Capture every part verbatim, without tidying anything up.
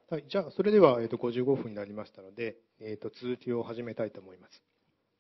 はい、じゃあ、それでは、えー、とごじゅうごふんになりましたので、えー、と続きを始めたいと思います。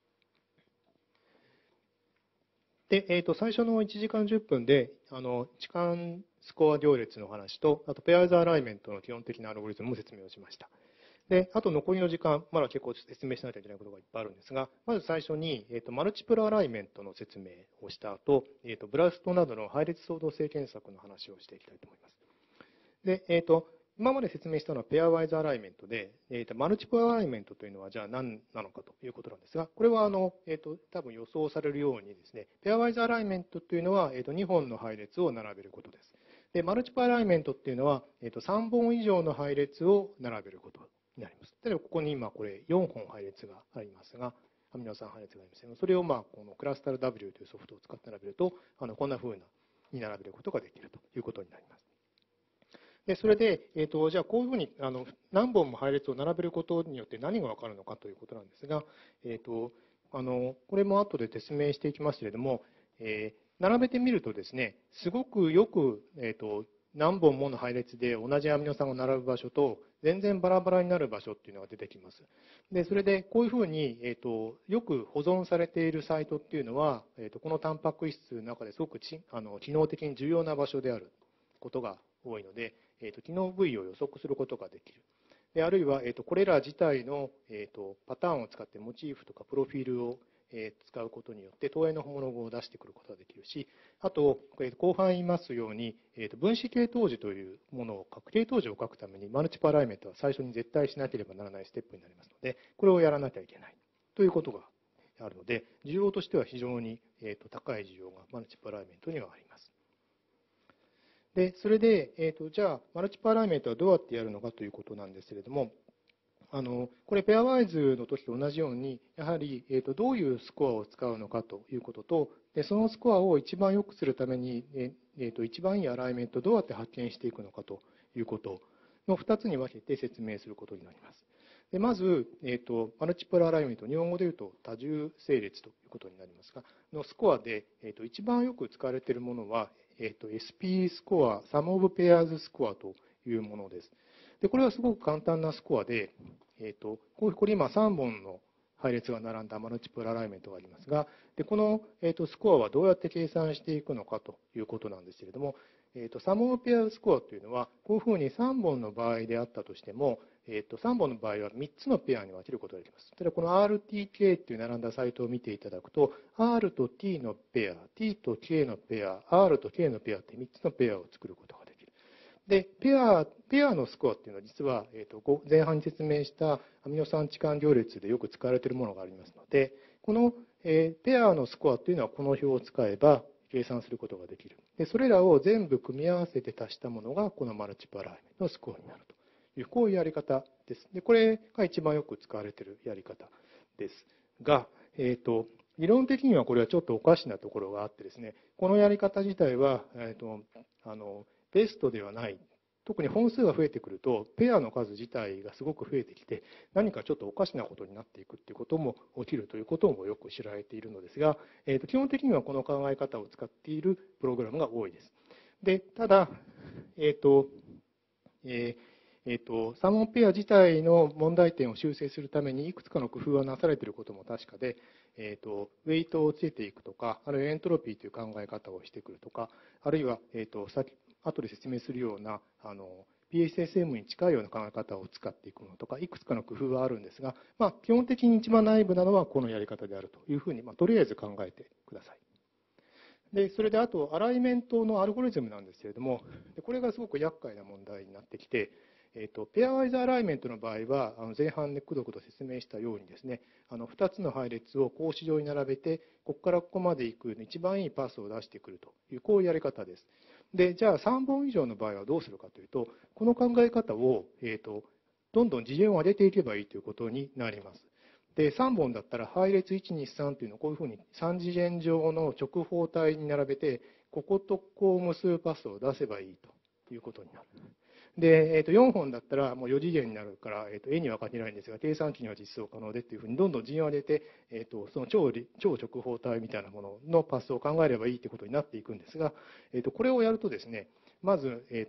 で、えー、と最初のいちじかんじゅっぷんで、あの置換スコア行列の話と、あとペアーズアライメントの基本的なアルゴリズムも説明をしました。で、あと残りの時間、まだ結構説明しないといけないことがいっぱいあるんですが、まず最初に、えー、とマルチプルアライメントの説明をした後、えー、とブラストなどの配列相動性検索の話をしていきたいと思います。で、えー、と今まで説明したのはペアワイズアライメントで、えー、とマルチプルアライメントというのはじゃあ何なのかということなんですが、これはあの、えー、と多分予想されるようにですね、ペアワイズアライメントというのは、えー、とにほんの配列を並べることです。で、マルチプルアライメントっていうのは、えー、とさんぼん以上の配列を並べることになります。例えばここに今これよんほん配列がありますが、アミノ酸配列がありますが、それをまあこのクラスタル ダブリュー というソフトを使って並べると、あのこんな風なに並べることができるということになります。でそれで、えー、とじゃあこういうふうにあの何本も配列を並べることによって何が分かるのかということなんですが、えー、とあのこれも後で説明していきますけれども、えー、並べてみるとですね、すごくよく、えー、と何本もの配列で同じアミノ酸が並ぶ場所と全然バラバラになる場所っていうのが出てきます。でそれでこういうふうに、えー、とよく保存されているサイトっていうのは、えー、とこのタンパク質の中ですごくちあの機能的に重要な場所であることが多いので、えー、と機能部位を予測することができる。であるいは、えー、とこれら自体の、えー、とパターンを使ってモチーフとかプロフィールを、えー、使うことによって投影のホモログを出してくることができるし、あと、えー、後半言いますように、えー、と分子系統樹というものを書く、系統樹を書くためにマルチパライメントは最初に絶対しなければならないステップになりますので、これをやらなきゃいけないということがあるので、需要としては非常に、えー、と高い需要がマルチパライメントにはあります。でそれで、えーと、じゃあ、マルチパラメータはどうやってやるのかということなんですけれども、あのこれ、ペアワイズの時と同じように、やはり、えーと、どういうスコアを使うのかということと、でそのスコアを一番良くするために、えーと、一番いいアライメントをどうやって発見していくのかということのふたつに分けて説明することになります。でまず、えーと、マルチプルアライメント、日本語でいうと多重整列ということになりますが、のスコアで、えーと、一番よく使われているものは、えーと、エスピー スコア、サムオブペアーズスコアというものです。でこれはすごく簡単なスコアで、えーと、これ今さんぼんの配列が並んだマルチプルアライメントがありますが、でこの、えーと、スコアはどうやって計算していくのかということなんですけれども、えーと、サムオブペアーズスコアというのは、こういうふうにさんぼんの場合であったとしても、えー、とさんぼんの場合はみっつのペアに分けることができます。例えばこの アールティーケー という並んだサイトを見ていただくと、R と T のペア、T と K のペア、R と K のペアってみっつのペアを作ることができる。で、ペア、ペアのスコアっていうのは実は、えー、と前半に説明したアミノ酸置換行列でよく使われているものがありますので、この、えー、ペアのスコアというのはこの表を使えば計算することができる。で、それらを全部組み合わせて足したものがこのマルチパライメントのスコアになると。こういうやり方です。で、これが一番よく使われているやり方ですが、えーと、理論的にはこれはちょっとおかしなところがあってですね、このやり方自体は、えーと、あのベストではない。特に本数が増えてくると、ペアの数自体がすごく増えてきて、何かちょっとおかしなことになっていくということも起きるということもよく知られているのですが、えーと、基本的にはこの考え方を使っているプログラムが多いです。で、ただ、えーとえーえーと、サモンペア自体の問題点を修正するためにいくつかの工夫がなされていることも確かで、えーと、ウェイトをつけていくとか、あるいはエントロピーという考え方をしてくるとか、あるいは、えーと、先後で説明するようなあの ピーエスエスエム に近いような考え方を使っていくのとか、いくつかの工夫はあるんですが、まあ、基本的に一番内部なのはこのやり方であるというふうに、まあ、とりあえず考えてください。でそれであと、アライメントのアルゴリズムなんですけれども、これがすごく厄介な問題になってきて、えーと、ペアワイズアライメントの場合は、あの前半でくどくど説明したようにですね、あのふたつの配列を格子状に並べて、ここからここまで行く一番いいパスを出してくるという、こういうやり方です。で、じゃあさんぼん以上の場合はどうするかというと、この考え方を、えーと、どんどん次元を上げていけばいいということになります。で、さんぼんだったら配列いち、に、さんというのをこういうふうにさん次元上の直方体に並べて、こことここを結ぶパスを出せばいいということになる。で、えー、とよんほんだったらもうよ次元になるから、えー、と絵には描けないんですが、計算機には実装可能でというふうにどんどん順を上げて、えー、とその 超, 超直方体みたいなもののパスを考えればいいということになっていくんですが、えー、とこれをやるとですね、まず、えー、と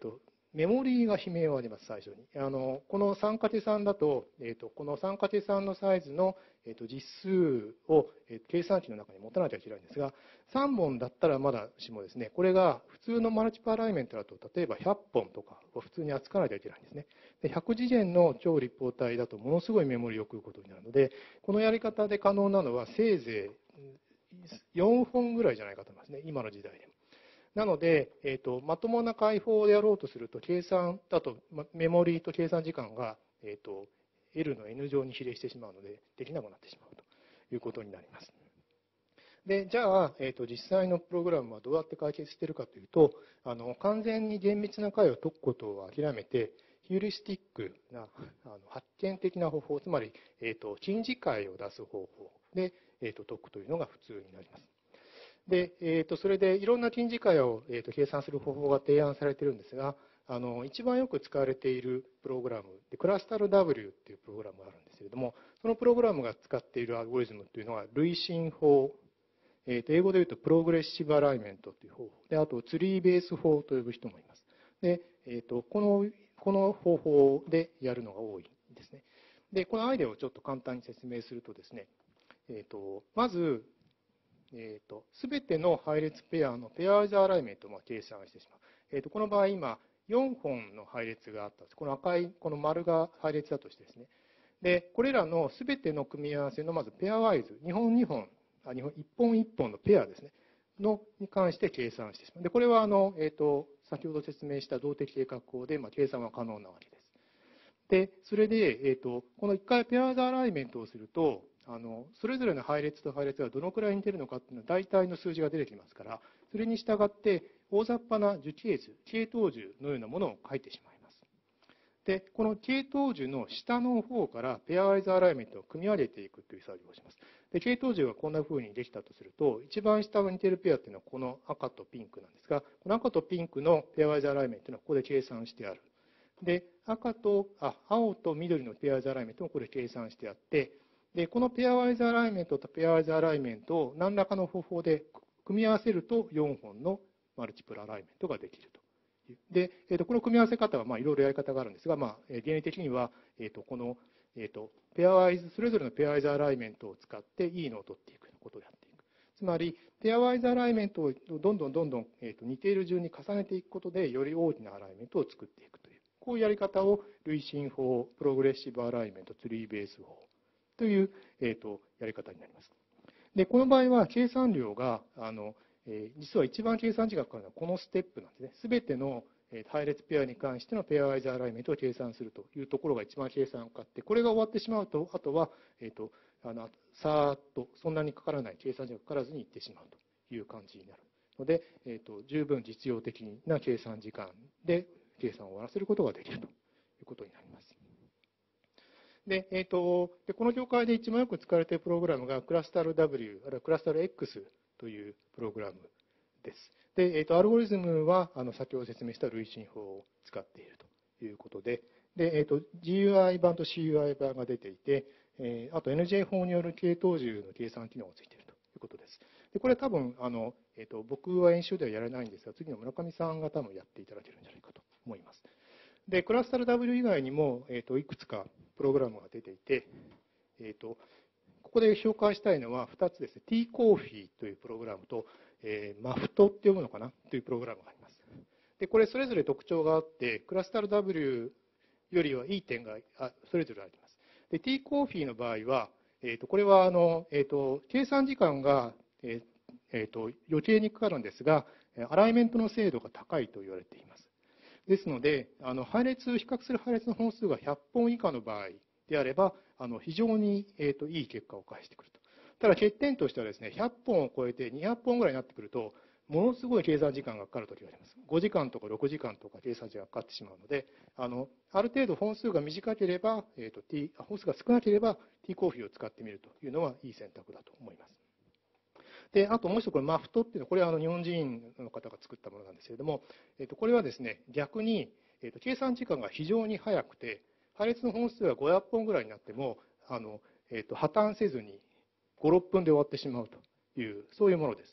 メモリーが悲鳴を上げます、最初に。あのこのさんかけさんだと、えーと、このさんかけさんのサイズの、えーと、実数を、えー、計算機の中に持たなきゃいけないんですが、さんぼんだったらまだしもですね、これが普通のマルチプルアライメントだと、例えばひゃっぽんとかを普通に扱わなきゃいけないんですね。でひゃく次元の超立方体だと、ものすごいメモリーを食うことになるので、このやり方で可能なのは、せいぜいよんほんぐらいじゃないかと思いますね、今の時代でも。なので、えーと、まともな開放でやろうとすると、計算だと、メモリーと計算時間が、えーと、L の N 乗に比例してしまうので、できなくなってしまうということになります。で、じゃあ、えーと、実際のプログラムはどうやって解決しているかというと、あの完全に厳密な解を解くことを諦めて、ヒューリスティックなあの発見的な方法、つまり、えーと、近似解を出す方法で、えーと、解くというのが普通になります。で、えー、とそれでいろんな近似解を、えー、と計算する方法が提案されているんですが、あの一番よく使われているプログラムで、クラスタル ダブリュー っていうプログラムがあるんですけれども、そのプログラムが使っているアルゴリズムというのは、累進法、えー、と英語で言うとプログレッシブアライメントという方法で、あとツリーベース法と呼ぶ人もいます。で、えー、とこのこの方法でやるのが多いですね。で、このアイデアをちょっと簡単に説明するとですね、えー、とまず、えーと、全ての配列ペアのペアワイズアライメントを計算してしまう。えーと、この場合、今、よんほんの配列があったんです。この赤い、この丸が配列だとしてですね。で、これらの全ての組み合わせのまずペアワイズ、にほんにほん、あ日本いっぽんいっぽんのペアですね、のに関して計算してしまう。で、これはあの、えーと、先ほど説明した動的計画法で、まあ、計算は可能なわけです。で、それで、えーと、このいっかいペアワイズアライメントをすると、あのそれぞれの配列と配列がどのくらい似てるのかっていうのは大体の数字が出てきますから、それに従って大雑把な樹形図、系統樹のようなものを書いてしまいます。で、この系統樹の下の方からペアワイズアライメントを組み上げていくという作業をします。で、系統樹がこんな風にできたとすると、一番下が似ているペアっていうのはこの赤とピンクなんですが、この赤とピンクのペアワイズアライメントというのはここで計算してある。で、赤とあ青と緑のペアワイズアライメントもこれ計算してあって、で、このペアワイズアライメントとペアワイズアライメントを何らかの方法で組み合わせるとよんほんのマルチプルアライメントができると。で、えー、とこの組み合わせ方はまあいろいろやり方があるんですが、まあ、原理的には、えー、とこの、えー、とペアワイズ、それぞれのペアワイズアライメントを使っていいのを取っていくことをやっていく。つまり、ペアワイズアライメントをどんどんどんどん、えー、と似ている順に重ねていくことで、より大きなアライメントを作っていくという、こういうやり方を累進法、プログレッシブアライメント、ツリーベース法という、えー、とやり方になります。で、この場合は計算量が、あのえー、実は一番計算時間がかかるのはこのステップなんですね。すべての配列ペアに関してのペアワイズアライメントを計算するというところが一番計算がかかって、これが終わってしまうと、あとは、えー、とあのさーっとそんなにかからない、計算時間がかからずにいってしまうという感じになるので、えー、と十分実用的な計算時間で計算を終わらせることができるということになります。で、えー、とでこの業界で一番よく使われているプログラムがクラスタル ダブリュー、あるいはクラスタル X というプログラムです。で、えー、とアルゴリズムはあの先ほど説明した累進法を使っているということで、でえー、と ジーユーアイ 版と シーユーアイ 版が出ていて、えー、あと エヌジェー 法による系統樹の計算機能がついているということです。でこれは多分あの、えー、と僕は演習ではやれないんですが、次の村上さんが多分やっていただけるんじゃないかと思います。で、クラスタル ダブリュー 以外にも、えー、といくつかプログラムが出ていて、えー、とここで紹介したいのはふたつですね。T コーフィーというプログラムと、えー、マフトって読むのかなというプログラムがあります。で、これそれぞれ特徴があって、クラスタル ダブリュー よりはいい点がそれぞれあります。で、T コーフィーの場合は、えー、とこれはあの、えー、と計算時間が、えーえー、と余計にかかるんですが、アライメントの精度が高いと言われています。ですので、あの配列、比較する配列の本数がひゃっぽん以下の場合であれば、あの非常に、えー、といい結果を返してくると。ただ欠点としてはですね、ひゃっぽんを超えてにひゃっぽんぐらいになってくると、ものすごい計算時間がかかるときがあります。ごじかんとかろくじかんとか計算時間がかかってしまうので、あのある程度本数が短ければ、えー、と T、本数が少なければ T コーフィーを使ってみるというのはいい選択だと思います。で、あともう一つ、これマフトっていうのは、これはあの日本人の方が作ったものなんですけれども、えっと、これはですね、逆に、えっと、計算時間が非常に速くて、配列の本数がごひゃっぽんぐらいになっても、あの、えっと、破綻せずにご、ろっぷんで終わってしまうという、そういうものです。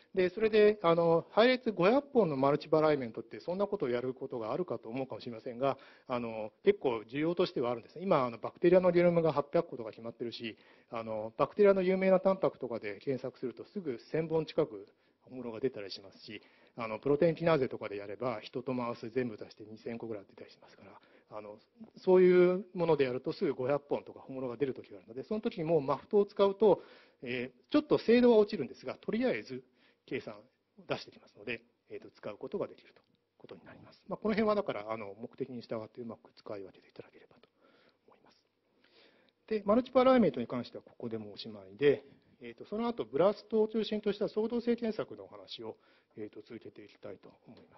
で、それで、あの、配列ごひゃっぽんのマルチバライメントって、そんなことをやることがあるかと思うかもしれませんが、あの、結構需要としてはあるんですね。今、あのバクテリアのゲノムがはっぴゃっことか決まってるし、あの、バクテリアの有名なタンパクとかで検索すると、すぐせんぼん近くものが出たりしますし、あの、プロテインキナーゼとかでやれば、人とマウス全部足してにせんこぐらい出たりしますから、あの、そういうものでやると、すぐごひゃっぽんとか本物が出るときがあるので、その時にもうマフトを使うと、えー、ちょっと精度は落ちるんですが、とりあえず、計算を出してきますので、えー、と使うことができるということになります。まあ、この辺はだからあの目的に従ってうまく使い分けていただければと思います。で、マルチパラメートに関してはここでもおしまいで、えー、とその後ブラストを中心とした相動性検索のお話を、えー、と続けていきたいと思います。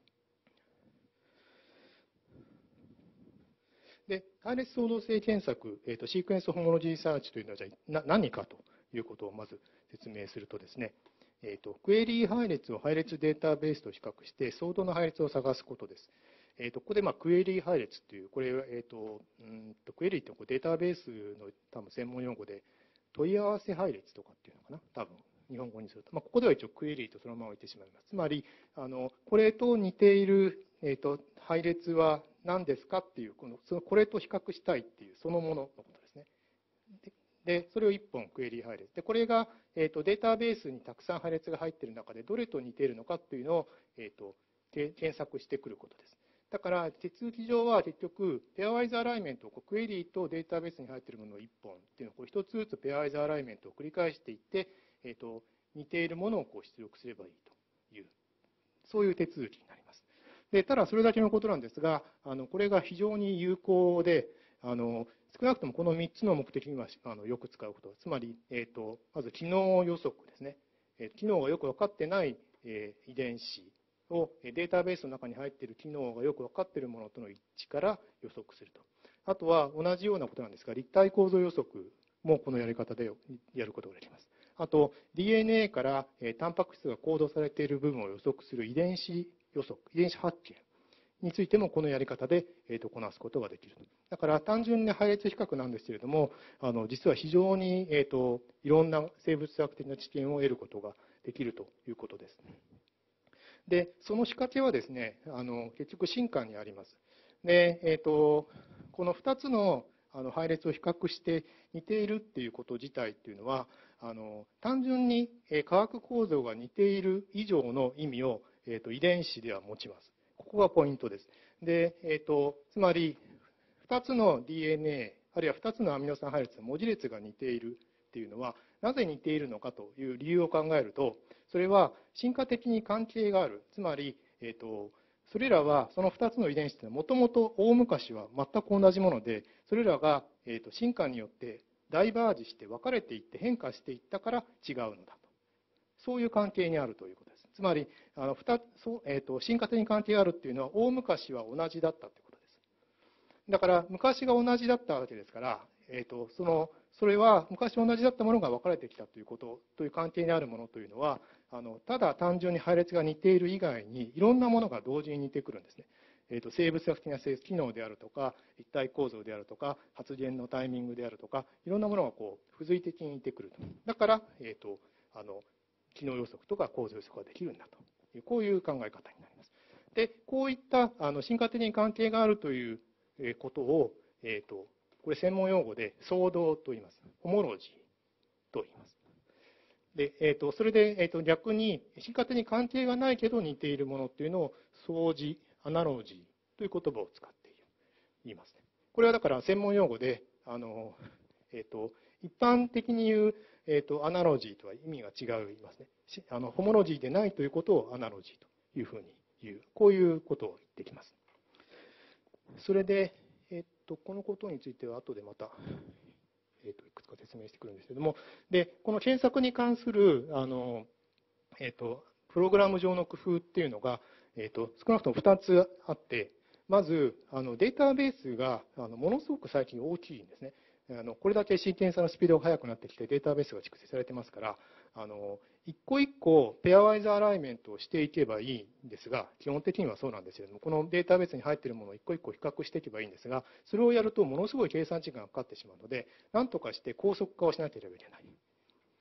で、配列相動性検索、えー、とシークエンスホモロジーサーチというのはじゃあ何かということをまず説明するとですね、えーと、クエリー配列を配列データベースと比較して、相当の配列を探すことです。えーと、ここで、まあ、クエリー配列という、これ、えーと、うんとクエリーってこうデータベースの多分専門用語で、問い合わせ配列とかっていうのかな、多分日本語にすると。まあ、ここでは一応クエリーとそのまま置いてしまいます。つまり、あのこれと似ている、えーと、配列は何ですかっていう、このそのこれと比較したいっていう、そのもののことですね。で、それをいっぽんクエリー配列。で、これが、えーと、データベースにたくさん配列が入っている中で、どれと似ているのかっていうのを、えーと、検索してくることです。だから、手続き上は結局、ペアワイズアライメントをクエリーとデータベースに入っているものをいっぽんっていうのをひとつずつペアワイズアライメントを繰り返していって、えーと、似ているものをこう出力すればいいという、そういう手続きになります。で、ただそれだけのことなんですが、あのこれが非常に有効で、あの少なくともこのみっつの目的にはあのよく使うこと、つまり、えーと、まず機能予測ですね。機能がよく分かってない、えー、遺伝子をデータベースの中に入っている機能がよく分かっているものとの一致から予測すると。あとは同じようなことなんですが、立体構造予測もこのやり方でやることができます。あと、ディーエヌエー からタンパク質がコードされている部分を予測する遺伝子予測、遺伝子発見についてもこのやり方で、えー、とこなすことができる。だから単純に配列比較なんですけれども、あの実は非常に、えー、といろんな生物学的な知見を得ることができるということです。で、その仕掛けはですね、あの結局進化にあります。で、えー、とこのふたつのあの配列を比較して似ているっていうこと自体っていうのは、あの単純に化学構造が似ている以上の意味を、えー、と遺伝子では持ちます。ここがポイントです。で、えー、とつまりふたつの ディーエヌエー あるいはふたつのアミノ酸配列の文字列が似ているっていうのは、なぜ似ているのかという理由を考えると、それは進化的に関係がある。つまり、えー、とそれらは、そのふたつの遺伝子というのは、もともと大昔は全く同じもので、それらが、えー、と進化によってダイバージして分かれていって変化していったから違うのだと。そういう関係にあるということです。つまり、あの2つ、えー、と進化的に関係があるっていうのは、大昔は同じだったということです。だから、昔が同じだったわけですから、えー、とそのそれは昔同じだったものが分かれてきたということという関係にあるものというのは、あのただ単純に配列が似ている以外に、いろんなものが同時に似てくるんですね。えー、と生物学的な機能であるとか、立体構造であるとか、発現のタイミングであるとか、いろんなものがこう付随的に似てくると。だから、えー、とあの機能予測とか構造予測ができるんだという、こういう考え方になります。で、こういったあの進化的に関係があるということを、えー、とこれ専門用語で相動と言います。ホモロジーと言います。で、えー、とそれで、えー、と逆に進化的に関係がないけど似ているものというのを相似、アナロジーという言葉を使っている言いますね。これはだから専門用語で、あの、えー、と一般的に言う、えー、とアナロジーとは意味が違う言いますね。あのホモロジーでないということをアナロジーというふうに言う、こういうことを言ってきます。それで、えっと、このことについては後でまた、えっと、いくつか説明してくるんですけれども、で、この検索に関する、あの、えっと、プログラム上の工夫っていうのが、えっと、少なくともふたつあって、まず、あのデータベースがあのものすごく最近大きいんですね。あのこれだけシーケンサーのスピードが速くなってきて、データベースが蓄積されてますから、あの一個一個ペアワイズアライメントをしていけばいいんですが、基本的にはそうなんですけれども、このデータベースに入っているものを一個一個比較していけばいいんですが、それをやるとものすごい計算時間がかかってしまうので、なんとかして高速化をしなければいけない。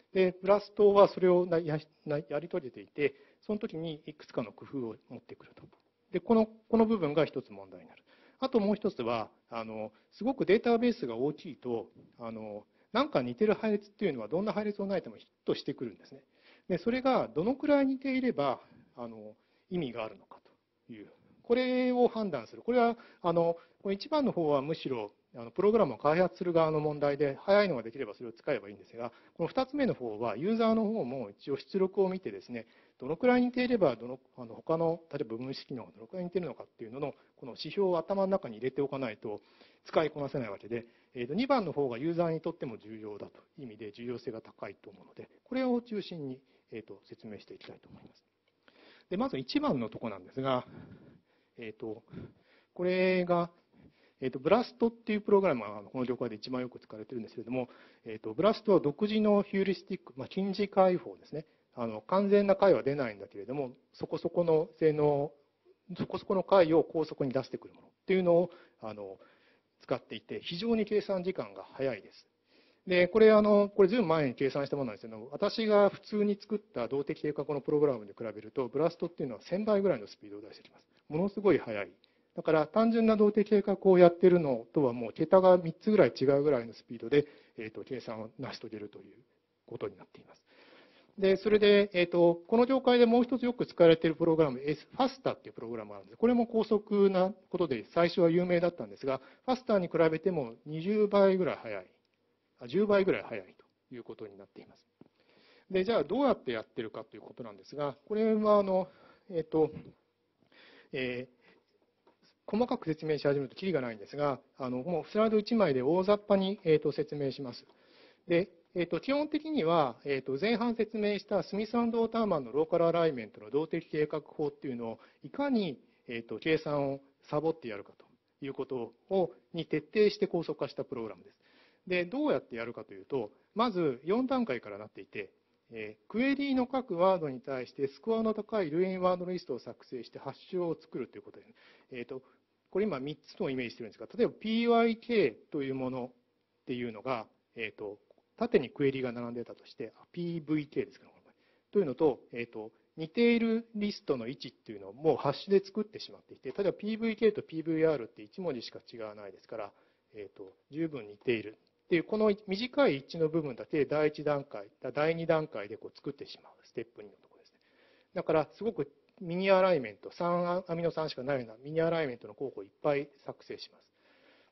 で、ブラストはそれをややり遂げていて、その時にいくつかの工夫を持ってくると。で、この、この部分が一つ問題になる。あともう一つは、あの、すごくデータベースが大きいと、あの、なんか似てる配列っていうのはどんな配列をないてもヒットしてくるんですね。で、それがどのくらい似ていれば、あの、意味があるのかという。これを判断する。これは、あの、このいちばんの方はむしろ、あのプログラムを開発する側の問題で、早いのができればそれを使えばいいんですが、このふたつめの方は、ユーザーの方も一応出力を見てですね、どのくらい似ていれば、どのあの他の、例えば部分式のどのくらい似ているのかっていうのの、この指標を頭の中に入れておかないと使いこなせないわけで、えー、とにばんの方がユーザーにとっても重要だという意味で重要性が高いと思うので、これを中心に、えー、と説明していきたいと思います。でまずいちばんのところなんですが、えー、とこれが、えー、とブラストっていうプログラムがこの業界で一番よく使われているんですけれども、えー、とブラストは独自のヒューリスティック、まあ、近似解法ですね。あの完全な解は出ないんだけれども、そこそこの性能、そこそこの解を高速に出してくるものっていうのをあの使っていて、非常に計算時間が早いです。で、これ、あの、これずいぶん前に計算したものなんですけど、私が普通に作った動的定格語のプログラムに比べると、ブラストっていうのはせんばいぐらいのスピードを出してきます。ものすごい速い。だから、単純な動的定格語をやってるのとはもう桁がみっつぐらい違うぐらいのスピードで、えーと、計算を成し遂げるということになっています。で、それで、えーと、この業界でもう一つよく使われているプログラム、ファスタっていうプログラムがあるんです。これも高速なことで最初は有名だったんですが、ファスタに比べてもにじゅうばいぐらい速い。じゅうばいぐらい早いということになっています。で、じゃあどうやってやってるかということなんですが、これはあの、えっ、ー、と、えー、細かく説明し始めるときりがないんですが、あのもうスライドいちまいで大雑把に、えー、と説明します。で、えー、と基本的には、えー、と前半説明したスミス&オーターマンのローカルアライメントの動的計画法っていうのをいかに、えー、と計算をサボってやるかということをに徹底して高速化したプログラムです。で、どうやってやるかというと、まずよんだんかいからなっていて、えー、クエリーの各ワードに対してスコアの高い類因ワードリストを作成してハッシュを作るということです。えーと、これ今みっつのイメージしてるんですが、例えば ピーワイケー というものっていうのが、えーと、縦にクエリが並んでたとして、ピーブイケー ですかね、というのと、えーと、似ているリストの位置っていうのをもうハッシュで作ってしまっていて、例えば ピーブイケー と ピーブイアール っていち文字しか違わないですから、えーと、十分似ている。っていう、この短い一致の部分だけだいいち段階、だいに段階でこう作ってしまう、ステップにのところですね。だから、すごくミニアライメント、さんアミノさんしかないようなミニアライメントの候補をいっぱい作成します。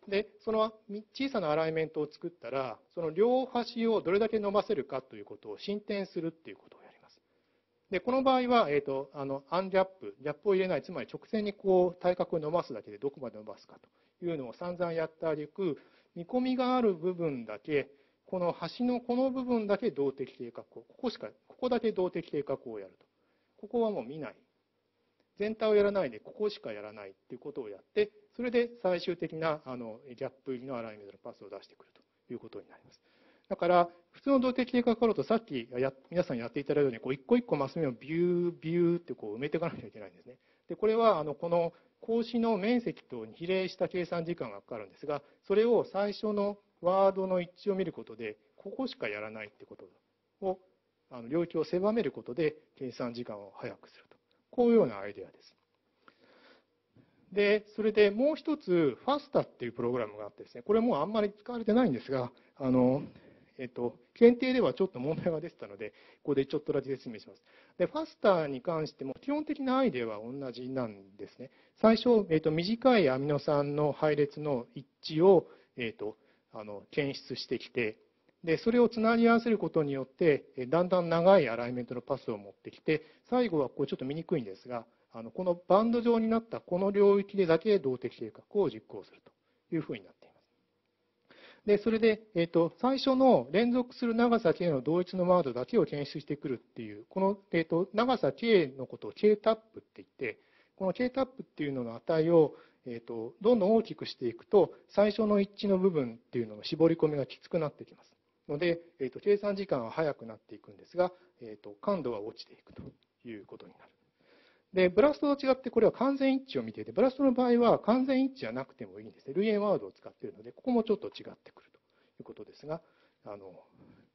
で、その小さなアライメントを作ったら、その両端をどれだけ伸ばせるかということを進展するっていうことをやります。で、この場合は、えっと、あの、アンギャップ、ギャップを入れない、つまり直線にこう、対角を伸ばすだけでどこまで伸ばすかというのを散々やった挙句、見込みがある部分だけ、この端のこの部分だけ動的計画を、ここしか、ここだけ動的計画をやると。ここはもう見ない。全体をやらないで、ここしかやらないっていうことをやって、それで最終的なあのギャップ入りのアライメントのパスを出してくるということになります。だから、普通の動的計画だと、さっきや皆さんやっていただいたように、こう一個一個マス目をビュー、ビューってこう埋めていかなきゃいけないんですね。で、これは、あの、この格子の面積と比例した計算時間がかかるんですが、それを最初のワードの一致を見ることで、ここしかやらないってことを、あの領域を狭めることで計算時間を早くすると。こういうようなアイデアです。で、それでもう一つ、ファスタっていうプログラムがあってですね、これもうあんまり使われてないんですが、あの、えっと、検定ではちょっと問題が出てたので、ここでちょっとだけ説明します。で、ファスターに関しても、基本的なアイデアは同じなんですね。最初、えっと、短いアミノ酸の配列の一致を、えっと、あの、検出してきて、で、それをつなぎ合わせることによって、だんだん長いアライメントのパスを持ってきて、最後はこうちょっと見にくいんですが、あのこのバンド状になったこの領域でだけ動的計画を実行するというふうになっています。で、それで、えっと、最初の連続する長さ K の同一のワードだけを検出してくるっていう、この、えっと、長さ K のことを K タップって言って、この K タップっていうのの値を、えっと、どんどん大きくしていくと、最初の一致の部分っていうのの絞り込みがきつくなってきます。ので、えっと、計算時間は速くなっていくんですが、えっと、感度は落ちていくということになる。で、ブラストと違ってこれは完全一致を見ていて、ブラストの場合は完全一致じゃなくてもいいんですね。類縁ワードを使っているので、ここもちょっと違ってくるということですが、あの、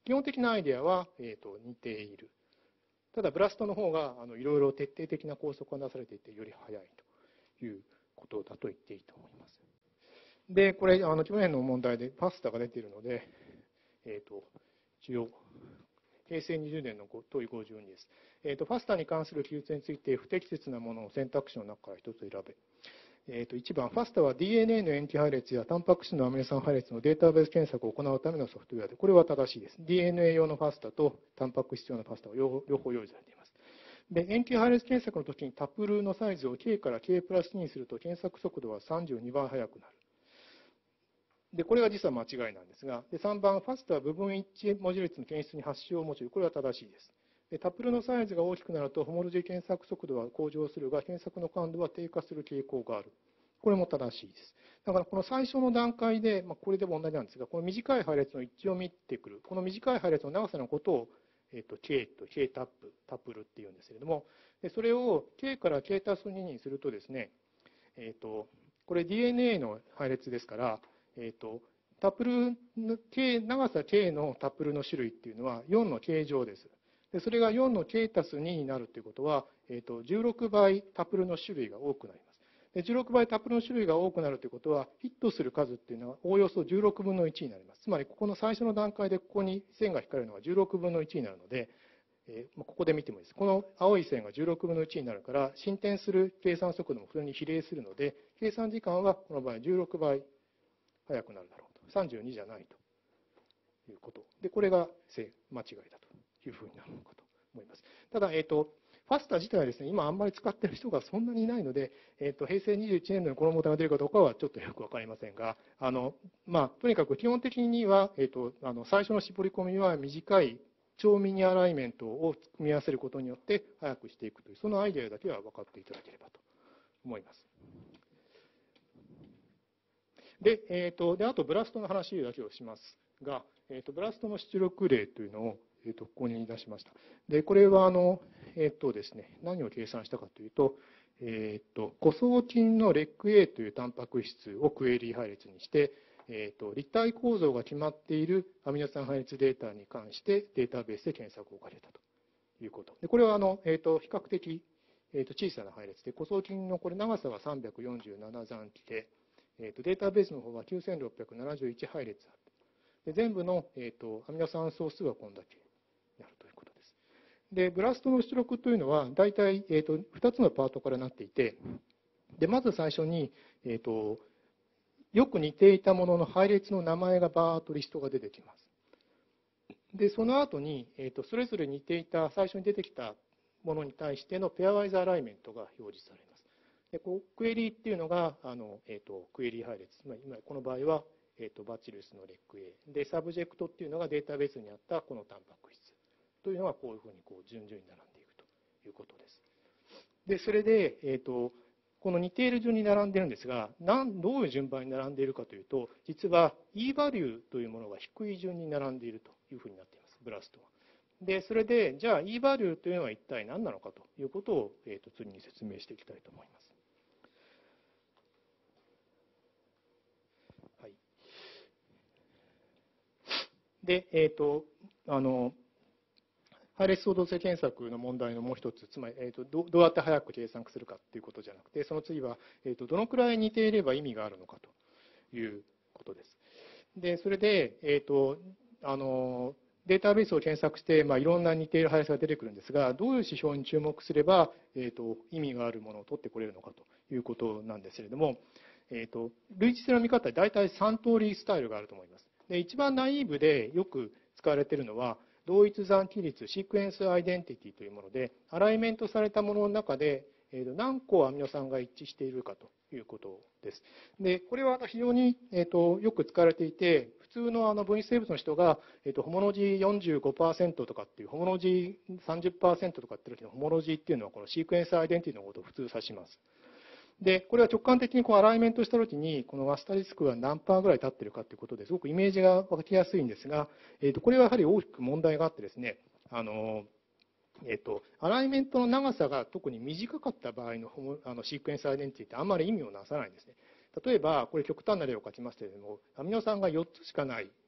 基本的なアイデアは、えー、と似ている。ただ、ブラストの方があのいろいろ徹底的な拘束がなされていて、より早いということだと言っていいと思います。で、これ、あの去年の問題でファスタが出ているので、えっ、ー、と、一応、へいせいにじゅうねんの問いごじゅうにです。えーと、ファスタに関する記述について不適切なものを選択肢の中から一つ選べ。えーと、いちばん、ファスタは ディーエヌエー の塩基配列やタンパク質のアミノ酸配列のデータベース検索を行うためのソフトウェアで、これは正しいです。ディーエヌエー 用のファスタとタンパク質用のファスタは両方用意されています。で、塩基配列検索の時にタプルのサイズを K から K プラスににすると検索速度はさんじゅうにばい速くなる。で、これが実は間違いなんですが、でさんばん、ファスタは部分一致文字列の検出に発祥を持ち、これは正しいです。でタプルのサイズが大きくなると、ホモロジー検索速度は向上するが、検索の感度は低下する傾向がある。これも正しいです。だから、この最初の段階で、まあ、これでも同じなんですが、この短い配列の一致を見てくる、この短い配列の長さのことを、えっと、K と K タップ、タプルっていうんですけれども、でそれを K から K たすににするとですね、えっと、これ ディーエヌエー の配列ですから、えっと、タプルの K、長さ K のタプルの種類っていうのはよんの K 乗です。でそれがよんの K たすにになるということは、えー、とじゅうろくばいタプルの種類が多くなります。でじゅうろくばいタプルの種類が多くなるということは、ヒットする数っていうのはおおよそじゅうろくぶんのいちになります。つまり、ここの最初の段階でここに線が引かれるのがじゅうろくぶんのいちになるので、えー、ここで見てもいいです。この青い線がじゅうろくぶんのいちになるから、進展する計算速度もそれに比例するので、計算時間はこの場合じゅうろくばい速くなるだろうと。さんじゅうにじゃないということ。で、これが間違いだというふうになるのかと思います。ただ、えっ、ー、と、ファスタ自体はですね、今あんまり使っている人がそんなにいないので、えっ、ー、と、へいせいにじゅういちねん度にこの問題が出るかどうかはちょっとよくわかりませんが、あの、まあ、とにかく基本的には、えっ、ー、と、あの、最初の絞り込みは短い超ミニアライメントを組み合わせることによって早くしていくという、そのアイデアだけは分かっていただければと思います。で、えーと、であと、ブラストの話だけをしますが、えーと、ブラストの出力例というのを、えーと、ここに出しました。で、これは、あの、えっ、ー、とですね、何を計算したかというと、えっ、ー、と、古装菌の レック エー というタンパク質をクエリー配列にして、えっ、ー、と、立体構造が決まっているアミノ酸配列データに関してデータベースで検索をかけたということ。で、これは、あの、えっ、と、比較的、えっ、と、小さな配列で、古装菌のこれ長さがさんびゃくよんじゅうななざんきで、えー、とデータベースの方はきゅうせんろっぴゃくななじゅういち配列ある。で全部の、えー、とアミノ酸総数はこんだけになるということです。で、ブラストの出力というのは、大体、えー、とふたつのパートからなっていて、でまず最初に、えー、とよく似ていたものの配列の名前がバーッとリストが出てきます。で、その後に、えー、とそれぞれ似ていた、最初に出てきたものに対してのペアワイズアライメントが表示されます。でこうクエリーっていうのがあの、えー、とクエリー配列、まあ、今この場合は、えー、とバチルスのレック エー で、サブジェクトっていうのがデータベースにあったこのタンパク質というのがこういうふうにこう順々に並んでいくということです。でそれで、えー、とこの似ている順に並んでいるんですが、なんどういう順番に並んでいるかというと、実は E バリューというものが低い順に並んでいるというふうになっています、ブラストは。でそれで、じゃあ E バリューというのは一体何なのかということを、えー、と次に説明していきたいと思います。で、えっ、ー、と、あの、配列相動性検索の問題のもう一つ、つまり、えーと、ど, どうやって早く計算するかということじゃなくて、その次は、えーと、どのくらい似ていれば意味があるのかということです。で、それで、えっ、ー、と、あの、データベースを検索して、まあ、いろんな似ている配列が出てくるんですが、どういう指標に注目すれば、えーと、意味があるものを取ってこれるのかということなんですけれども、えーと、類似性の見方は大体さん通りスタイルがあると思います。で一番ナイーブでよく使われているのは、同一残機率、シークエンスアイデンティティというもので、アライメントされたものの中で、何個アミノ酸が一致しているかということです。で、これは非常に、えー、とよく使われていて、普通のあの分子生物の人が、えー、とホモロジー よんじゅうごパーセント とかっていう、ホモロジー さんじゅっパーセント とかっていう時のホモロジーっていうのは、このシークエンスアイデンティティのことを普通指します。で、これは直感的にこうアライメントしたときに、このアスタリスクが何パーぐらい立っているかということですごくイメージが湧きやすいんですが、えー、とこれはやはり大きく問題があってですね、あのえー、とアライメントの長さが特に短かった場合のあのシークエンスアイデンティティってあんまり意味をなさないんですね。例えば、これ極端な例を書きましたけれども、アミノ酸がよっつしかない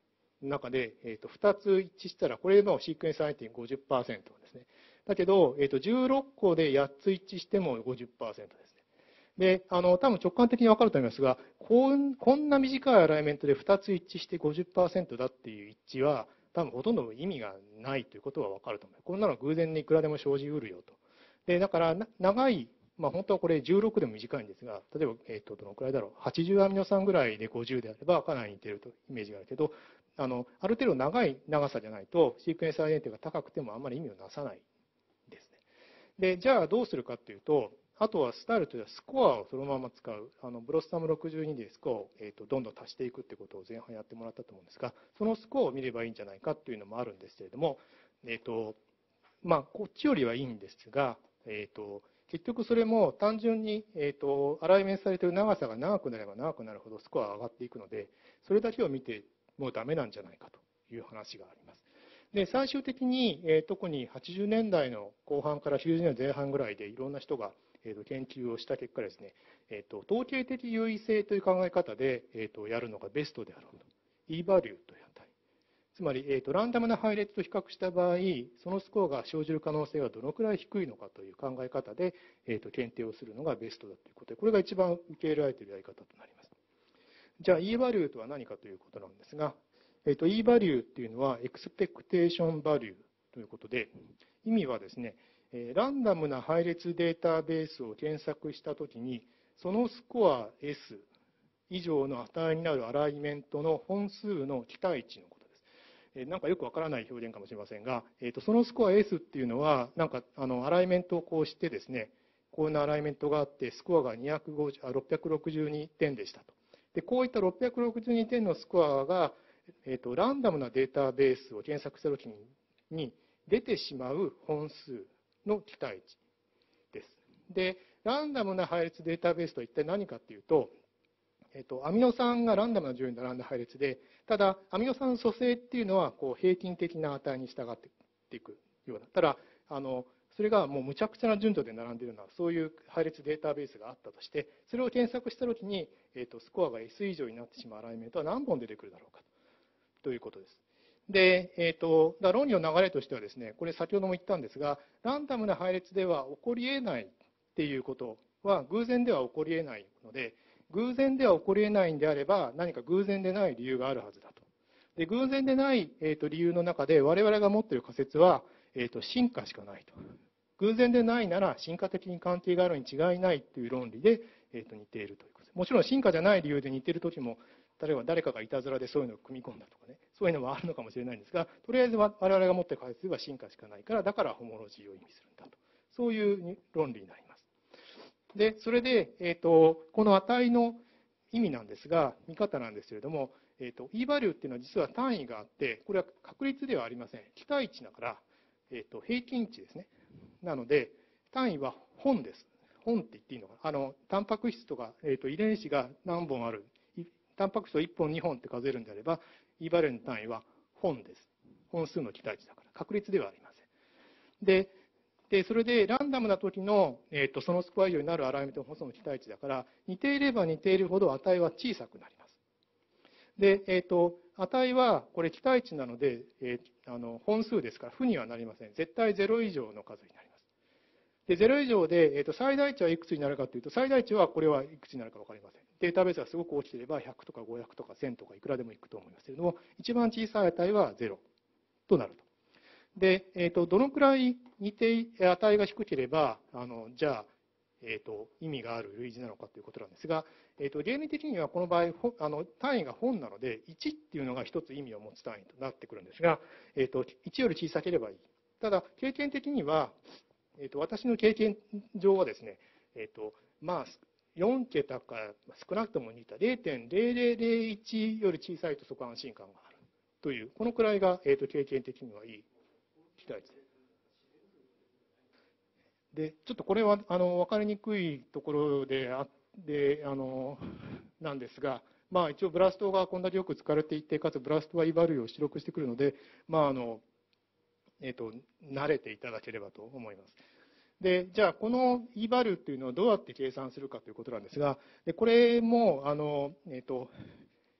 中で、えー、とふたつ一致したら、これのシークエンスアイデンティティ ごじゅっパーセント ですね。だけど、えー、とじゅうろっこでやっつ一致しても ごじゅっパーセント ですね。で、あの、多分直感的に分かると思いますが、こん、こんな短いアライメントでふたつ一致して ごじゅっパーセント だっていう一致は、多分ほとんど意味がないということは分かると思います。こんなの偶然にいくらでも生じうるよと。で、だから、長い、まあ、本当はこれじゅうろくでも短いんですが、例えば、えっと、どのくらいだろう、はちじゅうアミノ酸ぐらいでごじゅうであれば、かなり似てるとイメージがあるけど、あの、ある程度長い長さじゃないと、シークエンスアイデンティティが高くてもあんまり意味をなさないですね。で、じゃあどうするかっていうと、あとはスタイルというのはスコアをそのまま使う、あのブロッサムろくじゅうにでスコアを、えー、とどんどん足していくってことを前半やってもらったと思うんですが、そのスコアを見ればいいんじゃないかっていうのもあるんですけれども、えーとまあ、こっちよりはいいんですが、えー、と結局それも単純に、えー、とアライメントされている長さが長くなれば長くなるほどスコアが上がっていくので、それだけを見てもうダメなんじゃないかという話があります。で、最終的に、えー、特にはちじゅうねんだいの後半からきゅうじゅうねんだいぜん半ぐらいでいろんな人が、えー、と研究をした結果ですね、えー、と統計的優位性という考え方で、えー、とやるのがベストであろうと。E バリューという値。つまり、えー、とランダムな配列と比較した場合、そのスコアが生じる可能性がどのくらい低いのかという考え方で、えー、と検定をするのがベストだということで、これが一番受け入れられているやり方となります。じゃあ E バリューとは何かということなんですが、えー、と E バリューっていうのはエクスペクテーションバリューということで、意味はですね、ランダムな配列データベースを検索したときに、そのスコア S 以上の値になるアライメントの本数の期待値のことです。なんかよくわからない表現かもしれませんが、えー、とそのスコア S っていうのは、なんかあのアライメントをこうしてですね、こういうアライメントがあって、スコアがにひゃくごじゅうあろっぴゃくろくじゅうにてんでしたと。で、こういったろっぴゃくろくじゅうにてんのスコアが、えー、とランダムなデータベースを検索したときに出てしまう本数の期待値です。で、ランダムな配列データベースとは一体何かっていうと、えっと、アミノ酸がランダムな順に並んだ配列で、ただ、アミノ酸の組成っていうのはこう平均的な値に従っていくような、ただ、あのそれがもうむちゃくちゃな順序で並んでいるような、そういう配列データベースがあったとして、それを検索したときに、えっと、スコアが S 以上になってしまうアライメントは何本出てくるだろうかということです。で、えっと、だ論理の流れとしてはですね、これ先ほども言ったんですが、ランダムな配列では起こり得ないっていうことは偶然では起こり得ないので、偶然では起こり得ないんであれば、何か偶然でない理由があるはずだと。で、偶然でない、えー、と理由の中で、我々が持っている仮説は、えー、と進化しかないと。偶然でないなら、進化的に関係があるに違いないという論理で、えー、と似ているということです。もちろん進化じゃない理由で似ているときも、例えば誰かがいたずらでそういうのを組み込んだとかね、そういうのもあるのかもしれないんですが、とりあえず我々が持っている仮説は進化しかないから、だからホモロジーを意味するんだと。そういう論理になります。で、それで、えー、とこの値の意味なんですが、見方なんですけれども、えー、と E バリューっていうのは実は単位があって、これは確率ではありません。期待値だから、えー、と平均値ですね。なので、単位は本です。本って言っていいのかな。あの、タンパク質とか、えー、と遺伝子が何本ある、タンパク質をいっぽん、にほんって数えるんであれば、E バリューの単位は本です。本数の期待値だから、確率ではありません。で、でそれでランダムな時の、えー、とそのスコア以上になるアライメントの本数の期待値だから、似ていれば似ているほど値は小さくなります。で、えー、と値はこれ期待値なので、えー、あの本数ですから負にはなりません。絶対ゼロ以上の数になります。で、ゼロ以上で、えー、と最大値はいくつになるかというと、最大値はこれはいくつになるか分かりません。データベースがすごく大きければひゃくとかごひゃくとかせんとかいくらでもいくと思いますけれども、一番小さい値はゼロとなると。で、えー、とどのくらい似て値が低ければ、あのじゃあ、えー、と意味がある類似なのかということなんですが、えー、と原理的にはこの場合、あの単位が本なので、いちっていうのが一つ意味を持つ単位となってくるんですが、えー、といちより小さければいい。ただ、経験的には、えー、と私の経験上はですね、えーとまあ、よんけたか少なくともにけた、ゼロてんゼロゼロゼロいちより小さいとそこは安心感があるという、このくらいが、えー、と経験的にはいい。で、ちょっとこれはあの分かりにくいところであであのなんですが、まあ、一応ブラストがこんだけよく使われていて、かつブラストは E バリューを出力してくるので、まああのえー、と慣れていただければと思います。で、じゃあこの E バリューっていうのをどうやって計算するかということなんですが、でこれもあの、えー、と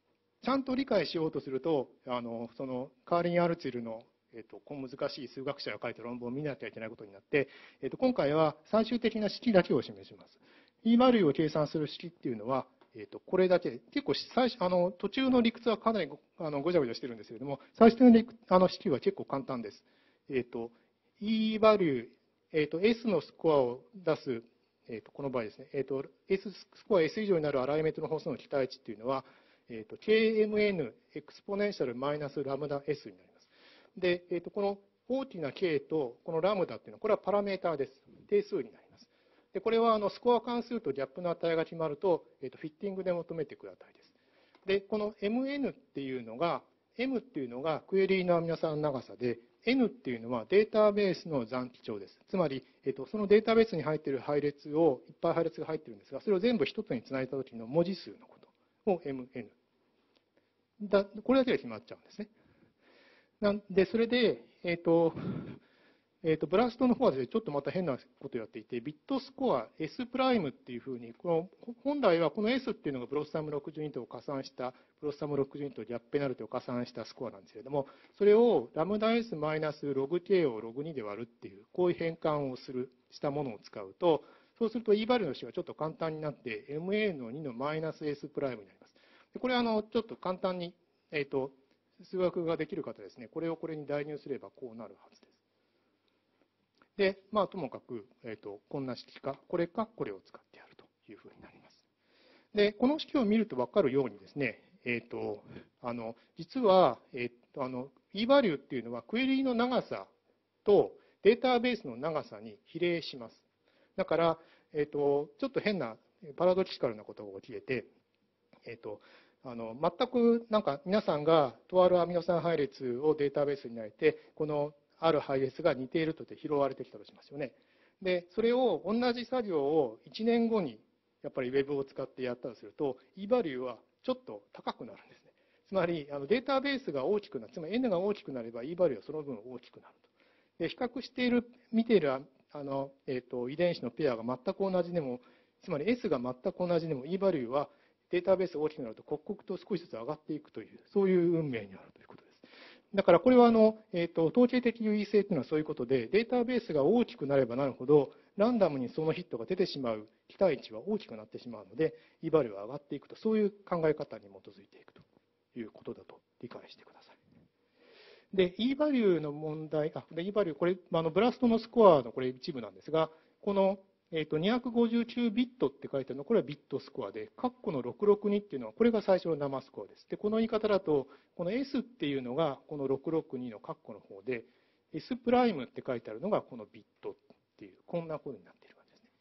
ちゃんと理解しようとすると、あのそのカーリン・アルツィルの、えっと、こう難しい数学者が書いた論文を見なきゃいけないことになって、えっと、今回は最終的な式だけを示します。E バリューを計算する式っていうのは、えっと、これだけ、結構最初あの途中の理屈はかなりあのごちゃごちゃしてるんですけれども、最初の理あの式は結構簡単です。えっと、E バリュー、えっと、S のスコアを出す、えっと、この場合ですね、えっと、S スコア S 以上になるアライメントの法数の期待値っていうのは、えっと、ケーエムエヌ エクスポネンシャルマイナスラムダ S になります。で、えっと、この大きな K とこのラムダっていうのは、これはパラメーターです。定数になります。で、これはあのスコア関数とギャップの値が決まると、えっと、フィッティングで求めてくる値です。で、この エムエヌ っていうのが、M っていうのがクエリーのアミノ酸の長さで、N っていうのはデータベースの残機長です。つまり、えっと、そのデータベースに入っている配列を、いっぱい配列が入っているんですが、それを全部一つにつないだときの文字数のことを エムエヌ。だこれだけで決まっちゃうんですね。なんで、それで、えっと、えっと、ブラストの方はですね、ちょっとまた変なことをやっていて、ビットスコア S プライムっていうふうに、この本来はこの S っていうのがブロッサムろくじゅうにとを加算した、ブロッサムろくじゅうにとギャップペナルティを加算したスコアなんですけれども、それをラムダ S マイナスログ K をログにで割るっていう、こういう変換をする、したものを使うと、そうすると E バリューの式がちょっと簡単になって、エムエー のにのマイナス S プライムになります。でこれはあのちょっと簡単に、えっと、数学ができる方ですね、これをこれに代入すればこうなるはずです。で、まあ、ともかく、えっと、こんな式か、これか、これを使ってやるというふうになります。で、この式を見ると分かるようにですね、えっと、あの、実は、えっと、あの、E バリューっていうのは、クエリの長さとデータベースの長さに比例します。だから、えっと、ちょっと変な、パラドキシカルなことが起きてて、えっと、あの全くなんか皆さんがとあるアミノ酸配列をデータベースに入れて、このある配列が似ているとして拾われてきたとしますよね。で、それを同じ作業をいちねんごにやっぱり Web を使ってやったとすると、E バリューはちょっと高くなるんですね。つまりあのデータベースが大きくなる、つまり N が大きくなれば E バリューはその分大きくなると。で、比較している、見ているあの、えーと、遺伝子のペアが全く同じでも、つまり S が全く同じでも E バリューはデータベースが大きくなると刻々と少しずつ上がっていくという、そういう運命にあるということです。だからこれはあの、えーと、統計的優位性というのはそういうことで、データベースが大きくなればなるほど、ランダムにそのヒットが出てしまう期待値は大きくなってしまうので、E バリューは上がっていくと、そういう考え方に基づいていくということだと理解してください。で、E バリューの問題、あ、で E バリュー、これ、あのブラストのスコアのこれ一部なんですが、このえー、とにひゃくごじゅうきゅうビットって書いてあるのは、これはビットスコアで、カッコのろくろくにっていうのは、これが最初の生スコアです。で、この言い方だと、この S っていうのがこのろくろくにのカッコの方で、S プライムって書いてあるのがこのビットっていう、こんなことになっている感じですね。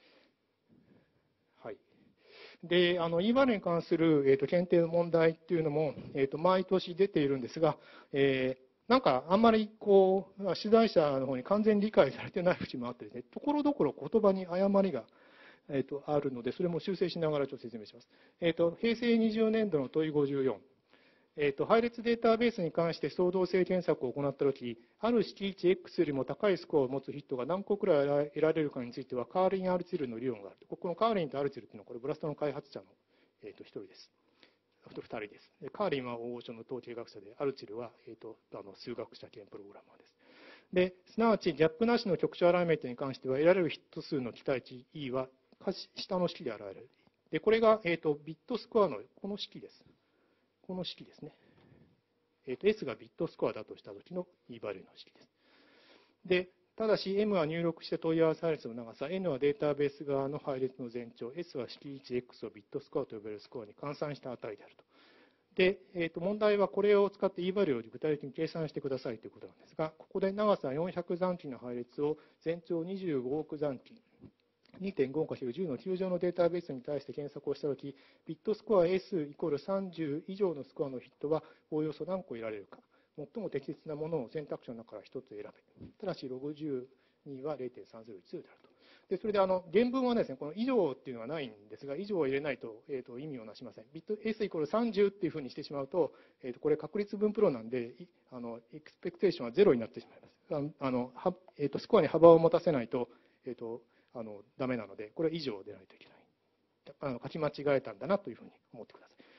はい。で、あの E バリューに関する、えー、と検定の問題っていうのも、えー、と毎年出ているんですが、えーなんかあんまりこう取材者の方に完全に理解されてない節もあってですね、ところどころ言葉に誤りが、えー、とあるので、それも修正しながらちょっと説明します。えー、と平成にじゅうねんどの問いごじゅうよん、えー、と配列データベースに関して相動性検索を行ったとき、ある式値 X よりも高いスコアを持つヒットが何個くらい得られるかについては、カーリン・アルツィルの理論がある。このカーリンとアルツィルというのは、これブラストの開発者の、えー、と一人です。ふたりです。カーリンは大御所の統計学者で、アルチルは、えー、とあの数学者兼プログラマーです。で、すなわちギャップなしの局所アライメントに関しては、得られるヒット数の期待値 E は下の式で現れる。で、これが、えー、とビットスコアのこの式です。この式ですね。えー、と S がビットスコアだとしたときの E バリューの式です。で、ただし M は入力して問い合わせ配列の長さ、N はデータベース側の配列の全長、S は式値 X をビットスコアと呼ばれるスコアに換算した値であると。で、えー、と問題はこれを使って E バリューを具体的に計算してくださいということなんですが、ここで長さよんひゃく残機の配列を全長にじゅうごおく残機、にてんごかけるじゅう の球状のデータベースに対して検索をしたとき、ビットスコア S イコールさんじゅう以上のスコアのヒットはおおよそ何個得られるか。最も適切なものを選択肢の中からひとつ選べ。ただし、ろくじゅうには れいてんさんぜろいち であると。で、それであの原文はですね、この以上っていうのはないんですが、以上を入れないと、えー、と意味をなしません。ビット S イコールさんじゅうっていうふうにしてしまうと、えー、とこれ確率分プロなんで、あのエクスペクテーションはゼロになってしまいます。あのはえー、とスコアに幅を持たせないと、えー、とあのダメなので、これは以上でないといけない。あの書き間違えたんだなというふうに思ってください。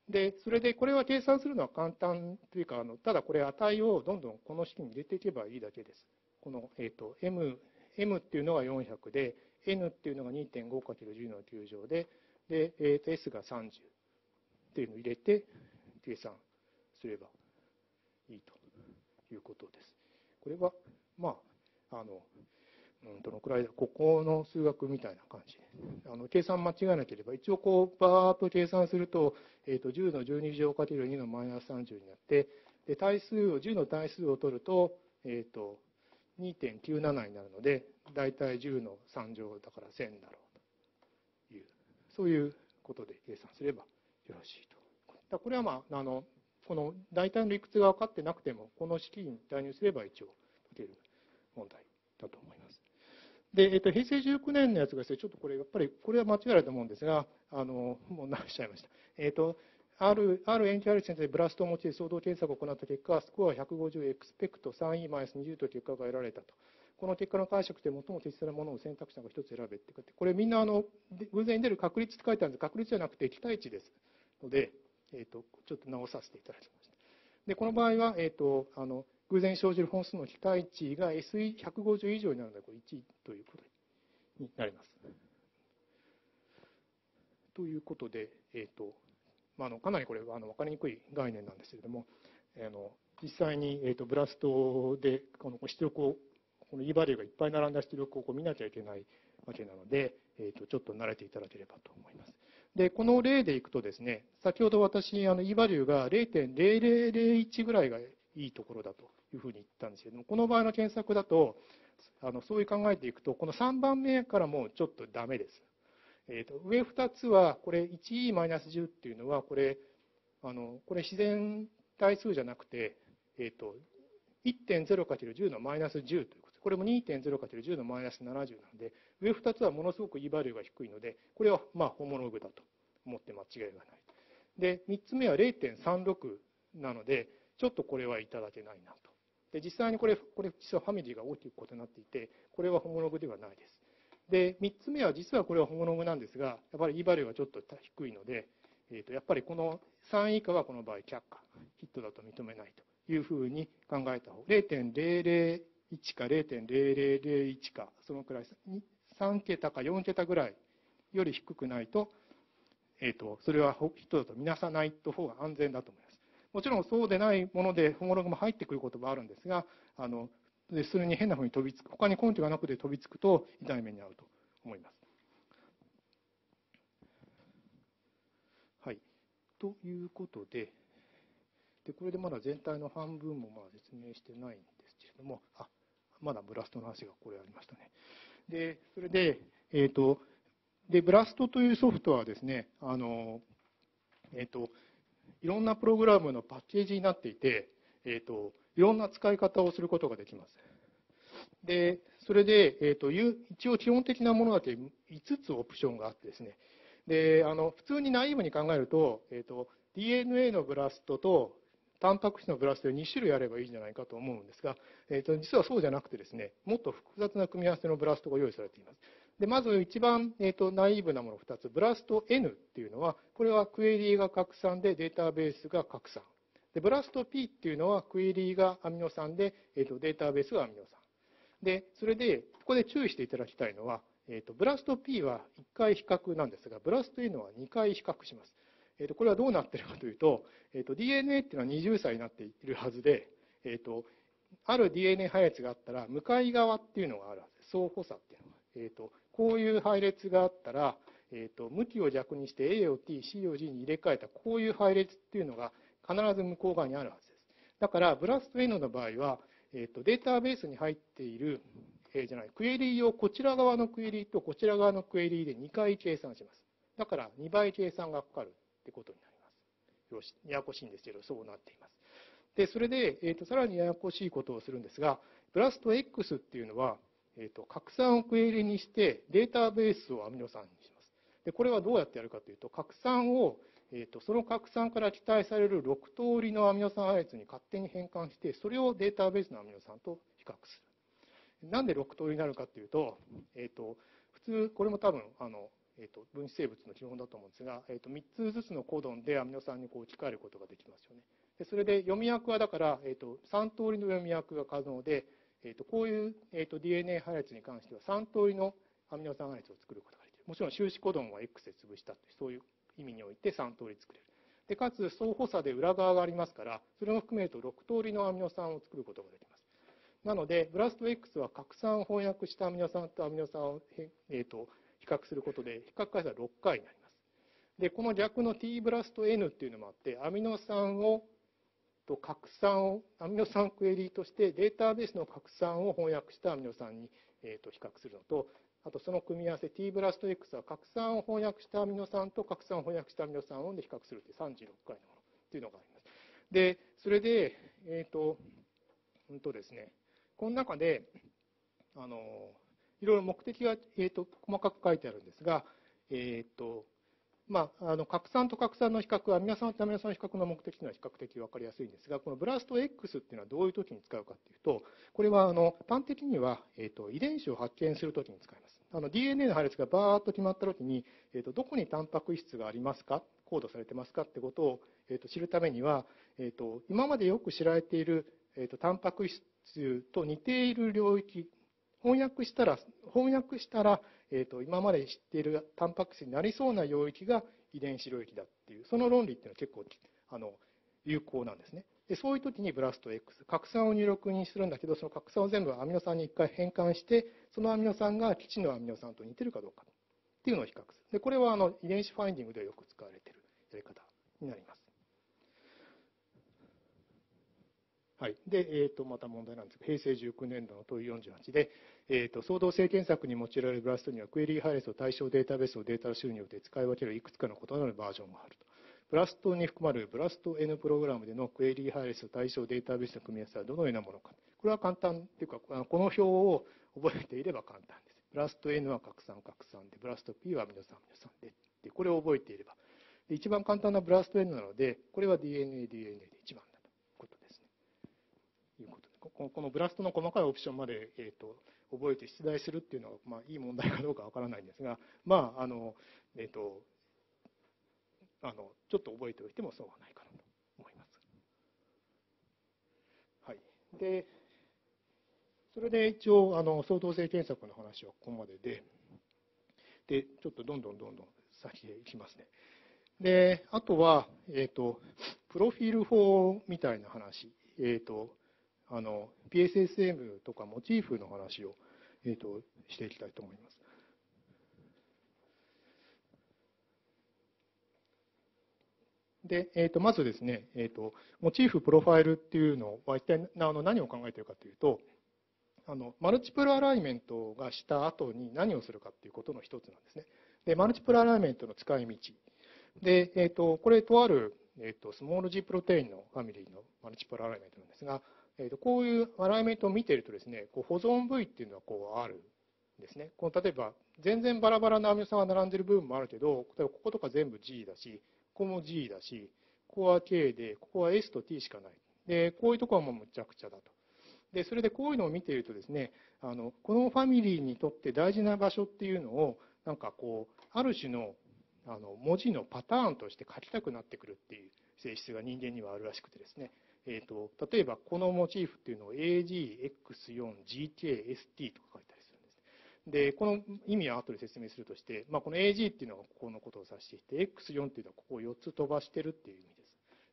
で、それでこれは計算するのは簡単というか、あのただこれ値をどんどんこの式に入れていけばいいだけです。この、えー、と M, M っていうのがよんひゃくで、N っていうのが にてんごかけるじゅう のきゅう乗で、で、えー、と S がさんじゅうっていうのを入れて計算すればいいということです。これは、まあ、あの、うん、どのくらいだ、ここの数学みたいな感じで、あの計算間違えなければ、一応こう、バーっと計算すると、えー、とじゅうのじゅうに乗かけるにのマイナスさんじゅうになって、で対数を、じゅうの対数を取ると、えー、と にてんきゅうなな になるので、だいたいじゅうのさん乗だからせんだろうという、そういうことで計算すればよろしいと。だこれは、まあ、あのこの大体の理屈が分かってなくても、この式に代入すれば一応解ける問題だと思います。で、えっと、平成じゅうきゅうねんのやつがですね、ちょっとこれ、やっぱり、これは間違いだと思うんですが、あの、もう直しちゃいました。えっと、ある、ある延期ある先生でブラストを用いて相動検索を行った結果、スコアひゃくごじゅうエクスペクト スリーイーマイナスにじゅう という結果が得られたと。この結果の解釈で最も適切なものを選択肢の一つ選べって書いて、これみんなあの偶然に出る確率って書いてあるんです。確率じゃなくて期待値ですので、えっと、ちょっと直させていただきました。で、この場合は、えっと、あの偶然生じる本数の期待値が エスひゃくごじゅう 以上になるので、これいちということになります。ということで、えっと、まあ、あのかなりこれはあの分かりにくい概念なんですけれども、あの実際に、えー、とブラストでこの出力を、この E バリューがいっぱい並んだ出力をこう見なきゃいけないわけなので、えー、とちょっと慣れていただければと思います。で、この例でいくとですね、先ほど私、あの E バリューが れいてんぜろぜろぜろいち ぐらいがいいところだというふうに言ったんですけれども、この場合の検索だと、あのそういう考えていくと、このさんばんめからもちょっとダメです。えー、と上ふたつは、これ いちイーマイナスじゅう っていうのは、これ、あのこれ自然対数じゃなくて、えー、と いってんぜろかけるじゅう のマイナスじゅうということで、これも にてんぜろかけるじゅう のマイナスななじゅうなので、上ふたつはものすごく E バリューが低いので、これはまあホモログだと思って間違いがない。で、みっつめは れいてんさんろく なので、ちょっとこれはいただけないなと。で、実際にこれ、これ実はファミリーが大きく異なっていて、これはホモログではないです。で、みっつめは実はこれはホモログなんですが、やっぱり E バリューがちょっと低いので、えー、とやっぱりこのさん以下はこの場合却下、ヒットだと認めないというふうに考えた方が、れいてんぜろぜろいち か れいてんぜろぜろぜろいち か、そのくらい、さん桁かよん桁ぐらいより低くないと、えー、とそれはヒットだと見なさないと方が安全だと思います。もちろんそうでないものでホモログも入ってくることもあるんですが、あのでそれに変なふうに飛びつく、他に根拠がなくて飛びつくと痛い目に遭うと思います。はい。ということで、でこれでまだ全体の半分もまあ説明してないんですけれども、あ、まだブラストの話がこれありましたね。で、それで、えっ、ー、と、で、ブラストというソフトはですね、あの、えっ、ー、と、いろんなプログラムのパッケージになっていて、えっ、ー、と、いろんな使い方をすることができます。で、それで、えーと、一応基本的なものだけいつつオプションがあってですね、で、あの、普通にナイーブに考えると、えーと、ディーエヌエー のブラストと、タンパク質のブラストでに種類あればいいんじゃないかと思うんですが、えーと、実はそうじゃなくてですね、もっと複雑な組み合わせのブラストが用意されています。で、まず一番、えーと、ナイーブなものふたつ、ブラスト N っていうのは、これはクエリーが拡散でデータベースが拡散。で、ブラスト P っていうのはクエリーがアミノ酸で、えーと、データベースがアミノ酸。で、それで、ここで注意していただきたいのは、えーと、ブラスト P はいっかい比較なんですが、ブラスト N はにかい比較します。えーと、これはどうなっているかというと、えーと、ディーエヌエー っていうのは二重差になっているはずで、えーと、ある ディーエヌエー 配列があったら、向かい側っていうのがあるはずです。相補差っていうのが。えーと、こういう配列があったら、えーと、向きを逆にして A を T、C を G に入れ替えた、こういう配列っていうのが必ず向こう側にあるはずです。だから、ブラスト N の場合は、えーと、データベースに入っている、えー、じゃない、クエリーをこちら側のクエリーとこちら側のクエリーでにかい計算します。だからにばい計算がかかるってことになります。よし、ややこしいんですけど、そうなっています。で、それで、えーと、さらにややこしいことをするんですが、ブラスト X っていうのは、えーと、拡散をクエリーにしてデータベースをアミノ酸にします。で、これはどうやってやるかというと、拡散をえーと、その拡散から期待されるろく通りのアミノ酸配列に勝手に変換して、それをデータベースのアミノ酸と比較する。なんでろく通りになるかというと、えーと、普通、これも多分あのえー、と分子生物の基本だと思うんですが、えー、とみっつずつのコドンでアミノ酸にこう置き換えることができますよね。でそれで読み役はだから、えー、とさん通りの読み役が可能で、えー、とこういう、えー、と ディーエヌエー 配列に関してはさん通りのアミノ酸配列を作ることができる。もちろん終止コドンは X で潰したというそういう意味においてさん通り作れる。でかつ相補差で裏側がありますから、それも含めるとろく通りのアミノ酸を作ることができます。なのでブラスト X は拡散を翻訳したアミノ酸とアミノ酸を、えー、と比較することで比較回数はろっかいになります。でこの逆の T ブラスト N っていうのもあって、アミノ酸をと拡散をアミノ酸クエリとしてデータベースの拡散を翻訳したアミノ酸に、えー、と比較するのと、あとその組み合わせ T ブラスト X は拡散を翻訳したアミノ酸と拡散を翻訳したアミノ酸を比較するというさんじゅうろっかいのものというのがあります。でそれで、えっ、ー、とうんとですねこの中であのいろいろ目的が、えー、と細かく書いてあるんですが、えーとまあ、あの拡散と拡散の比較、アミノ酸とアミノ酸の比較の目的というのは比較的分かりやすいんですが、このブラスト X っていうのはどういう時に使うかというと、これはあの端的には、えー、と遺伝子を発見する時に使います。あの ディーエヌエー の配列がバーッと決まった時に、えー、とどこにタンパク質がありますか、コードされてますかってことを、えー、と知るためには、えー、と今までよく知られている、えー、とタンパク質と似ている領域、翻訳したら、翻訳したら、えーと、今まで知っているタンパク質になりそうな領域が遺伝子領域だっていう、その論理っていうのは結構あの有効なんですね。でそういう時にブラスト X、拡散を入力にするんだけど、その拡散を全部アミノ酸に一回変換して、そのアミノ酸が基地のアミノ酸と似てるかどうかっていうのを比較する。でこれはあの遺伝子ファインディングでよく使われているやり方になります。はい、で、えー、とまた問題なんですが、へいせいじゅうきゅうねんどの問いよんじゅうはちで、えー、と創造性検索に用いられるブラストには、クエリー配列と対象データベースをデータ収入で使い分けるいくつかの異なるバージョンがあると。ブラストに含まれるブラスト N プログラムでのクエリー配列と対象データベースの組み合わせはどのようなものか。これは簡単というか、この表を覚えていれば簡単です。ブラスト N は拡散拡散で、ブラスト P はアミノ酸アミノ酸で、でこれを覚えていれば。で一番簡単なブラスト N なので、これは ディーエヌエー、ディーエヌエー で一番だということですね。いうことでここのブラストの細かいオプションまで、えー、と覚えて出題するっていうのは、まあ、いい問題かどうかわからないんですが、まああのえー、とあのちょっと覚えておいてもそうはないかなと思います。はい、でそれで一応あの相当性検索の話はここまでで、でちょっとどんどんどんどん先へ行きますね。であとは、えー、とプロフィール法みたいな話、えー、とあの ピーエスエスエム とかモチーフの話を、えー、としていきたいと思います。で、えー、とまずですね、えー、とモチーフプロファイルっていうのは一体あの何を考えているかというと、あのマルチプルアライメントがした後に何をするかということの一つなんですね。でマルチプルアライメントの使い道で、えー、とこれとある、えー、とスモール G プロテインのファミリーのマルチプルアライメントなんですが、えー、とこういうアライメントを見ているとですね、こう保存部位っていうのはこうあるんですね。この例えば全然バラバラなアミノ酸が並んでいる部分もあるけど、例えばこことか全部 G だし、ここも G だし、ここは K で、ここは S と T しかない。でこういうところはもうむちゃくちゃだと。でそれでこういうのを見ているとですね、あのこのファミリーにとって大事な場所っていうのをなんかこうある種のあの文字のパターンとして書きたくなってくるっていう性質が人間にはあるらしくてですね、えー、と例えばこのモチーフっていうのを エージーエックスよんジーケーエスティー とか書いたりするんです。でこの意味は後で説明するとして、まあ、この エージー っていうのはここのことを指していて エックスよん っていうのはここをよっつ飛ばしてるっていう意味です。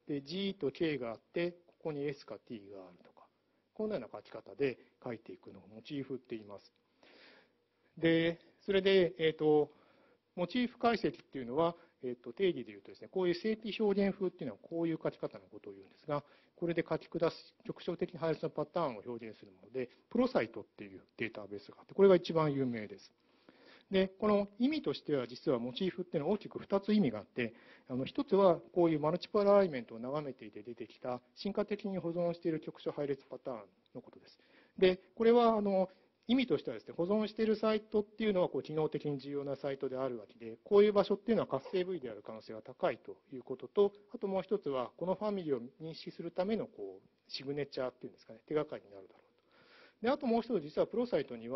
で G と K があってここに S か T があるとか、このような書き方で書いていくのをモチーフって言います。でそれで、えー、とモチーフ解析っていうのは、えー、と定義でいうとですね、こういう正規表現風っていうのはこういう書き方のことを言うんですが、これで書き下す局所的配列のパターンを表現するもので、プロサイトっていうデータベースがあって、これが一番有名です。でこの意味としては、実はモチーフっていうのは大きくふたつ意味があって、あのひとつはこういうマルチプルアライメントを眺めていて出てきた進化的に保存している局所配列パターンのことです。でこれはあの意味としてはですね、保存しているサイトっていうのはこう機能的に重要なサイトであるわけで、こういう場所っていうのは活性部位である可能性が高いということと、あともう一つはこのファミリーを認識するためのこうシグネチャーっていうんですかね、手がかりになるだろうと。であともう一つ、実はプロサイトには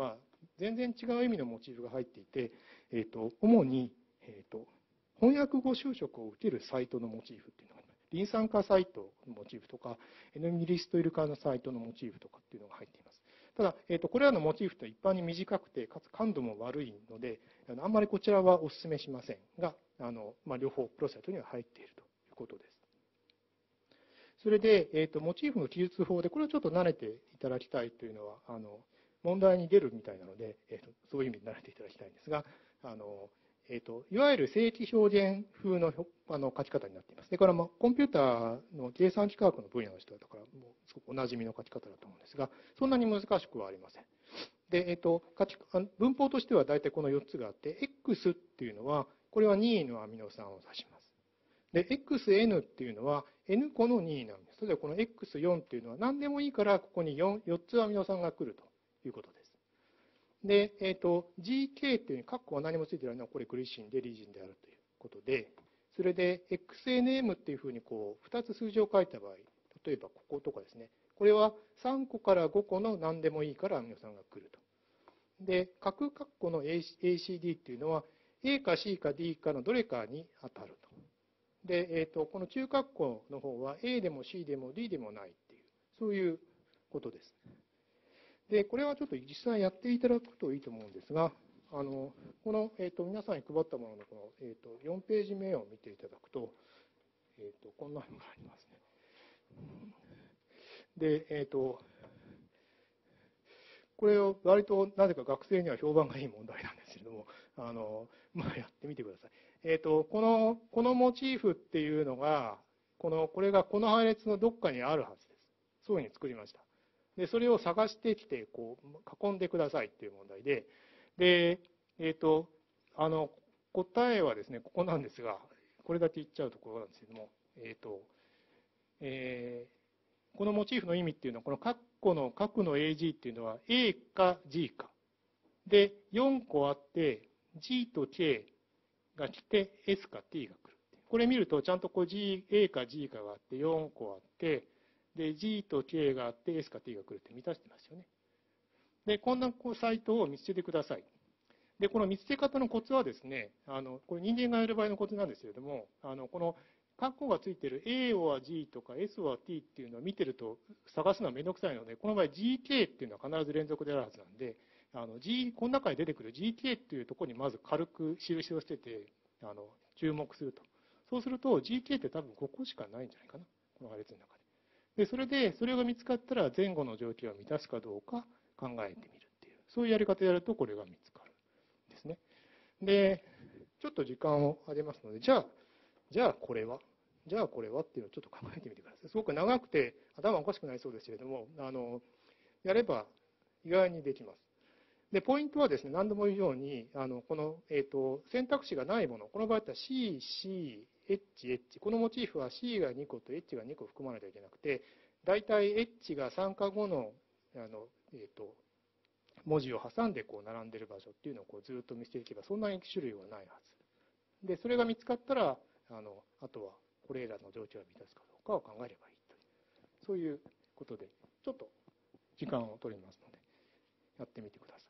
全然違う意味のモチーフが入っていて、えー、と主に、えー、と翻訳語就職を受けるサイトのモチーフっていうのがあります。リン酸化サイトのモチーフとか、エヌミリストイル化のサイトのモチーフとかっていうのが入っています。ただ、えー、とこれらのモチーフと一般に短くて、かつ感度も悪いので、あのあんまりこちらはお勧めしませんが、あのまあ、両方プロセスには入っているということです。それで、えー、とモチーフの記述法で、これをちょっと慣れていただきたいというのは、あの問題に出るみたいなので、えー、とそういう意味で慣れていただきたいんですが、あのえー、といわゆる正規表現風のあの書き方になっています。で、これは、まあ、コンピューターの計算機科学の分野の人だから、もうすごくおなじみの書き方だと思うんですが、そんなに難しくはありません。で、えー、と書き文法としては大体このよっつがあって、X っていうのは、これは任意のアミノ酸を指します。で、エックスエヌ っていうのは N 個の任意なんです。例えばこの エックスよん っていうのは何でもいいから、ここに 4, 4つアミノ酸が来るということです。で、えっ、ー、と、ジーケー っていう、カッコは何もついてないのは、これグリシンでリジンであるということで、それで エックスエヌエム っていうふうにこう、ふたつ数字を書いた場合、例えばこことかですね、これはさんこからごこの何でもいいからアミノ酸が来ると。で、各カッコの エーシーディー っていうのは、A か C か D かのどれかに当たると。で、えー、とこの中括弧の方は A でも C でも D でもないっていう、そういうことです。で、これはちょっと実際やっていただくといいと思うんですが、あのこの、えー、と皆さんに配ったもののこの、えー、とよんページ目を見ていただくと、えー、とこんなのがありますね。で、えー、とこれを割となぜか学生には評判がいい問題なんですけれども、あのまあ、やってみてください。えー、とこのこのモチーフっていうのが、このこれがこの配列のどっかにあるはずです。そういうふうに作りました。で、それを探してきてこう囲んでくださいっていう問題で、で、えー、とあの答えはですね、ここなんですが、これだけ言っちゃうところなんですけども、えーとえー、このモチーフの意味っていうのは、この括弧の角の エージー っていうのは A か G か。で、よんこあって、G と K が来て S か T が来る。これ見ると、ちゃんとこう G、A か G かがあって、よんこあって、で、G と K があって、S か T が来るって満たしてますよね。で、こんなこうサイトを見つけてください。で、この見つけ方のコツはですね、あの、これ人間がやる場合のコツなんですけれども、あの、この、括弧がついている A は G とか S は T っていうのを見てると探すのはめんどくさいので、この場合 ジーケー っていうのは必ず連続であるはずなんで、あの G、この中に出てくる ジーケー っていうところにまず軽く印をしてて、あの、注目すると。そうすると ジーケー って多分ここしかないんじゃないかな。この配列の中で。で、それで、それが見つかったら前後の条件を満たすかどうか考えてみるっていう、そういうやり方をやるとこれが見つかるんですね。で、ちょっと時間をあげますので、じゃあ、じゃあこれはじゃあこれはっていうのをちょっと考えてみてください。すごく長くて頭おかしくなりそうですけれども、あのやれば意外にできます。で、ポイントはですね、何度も言うように、あのこの、えーと、選択肢がないもの、この場合だったら C、C、H、H、このモチーフは C がにこと H がにこ含まなきゃいけなくて、だいたい H が参加後の、あのえーと、文字を挟んでこう並んでいる場所っていうのをこうずっと見つけていけば、そんなに種類はないはず。で、それが見つかったら、あのあとはこれらの条件を満たすかどうかを考えればいいという、そういうことで、ちょっと時間を取りますので、やってみてください。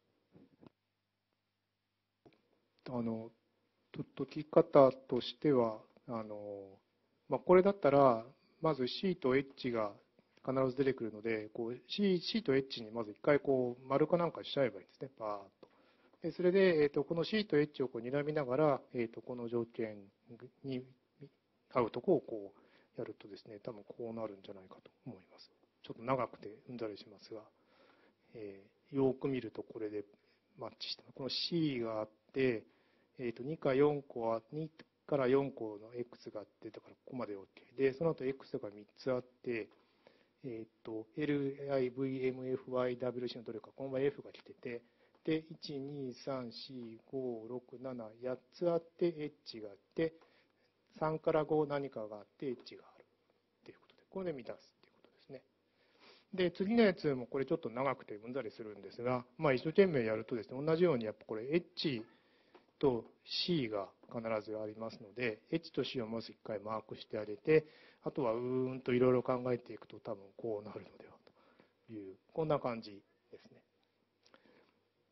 あの解き方としては、あの、まあ、これだったら、まず C と H が必ず出てくるので、こう C, C と H にまず一回こう丸かなんかしちゃえばいいですね、バーッと。でそれで、えーと、この C と H をこう睨みながら、えーと、この条件に合うところをこうやるとですね、多分こうなるんじゃないかと思います。ちょっと長くてうんざりしますが、えー、よく見るとこれでマッチして、この C があって、えー、とにかよんこはにからよんこの X があって、だからここまで OK で、その後 X がみっつあって、えー、と エルアイブイエムエフワイダブリューシー のどれか、この場合 F が来てて、でいちにさんしごろくななやっつあって H があって、さんからご何かがあって H があるっていうことで、これで満たすっていうことですね。で、次のやつもこれちょっと長くてうんざりするんですが、まあ、一生懸命やるとですね、同じようにやっぱこれ H と C が必ずありますので、H と C をまず一回マークしてあげて、あとはうーんといろいろ考えていくと多分こうなるのではという、こんな感じですね。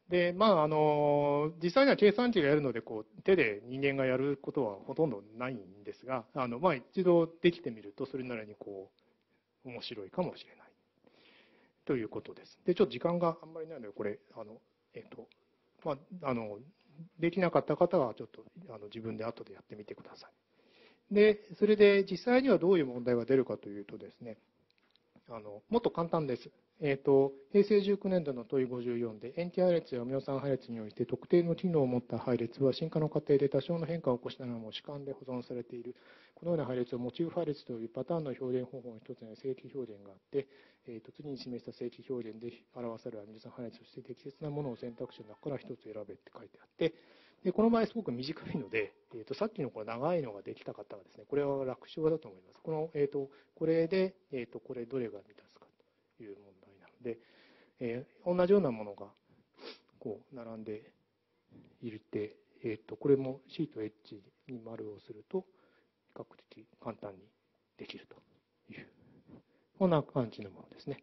で、まあ、あの、実際には計算機がやるので、こう、手で人間がやることはほとんどないんですが、あの、まあ、一度できてみると、それなりにこう、面白いかもしれない。ということです。で、ちょっと時間があんまりないので、これ、あの、えっと、まあ、あの、できなかった方は、ちょっと、あの、自分で後でやってみてください。で、それで実際にはどういう問題が出るかというとですね、あの、もっと簡単です。えっと、平成じゅうきゅうねんどの問いごじゅうよんで、塩基配列やアミノ酸配列において特定の機能を持った配列は進化の過程で多少の変化を起こしながらも主観で保存されている。このような配列をモチーフ配列というパターンの表現方法の一つには正規表現があって、えっと、次に示した正規表現で表されるアミノ酸配列として適切なものを選択肢の中から一つ選べって書いてあって、でこの場合すごく短いので、えー、とさっきのこれ長いのができた方はですね、これは楽勝だと思います。この、えー、とこれで、えー、とこれどれが満たすかという問題なので、えー、同じようなものがこう並んでいて、えー、とこれも C と H に丸をすると比較的簡単にできるという、こんな感じのものですね。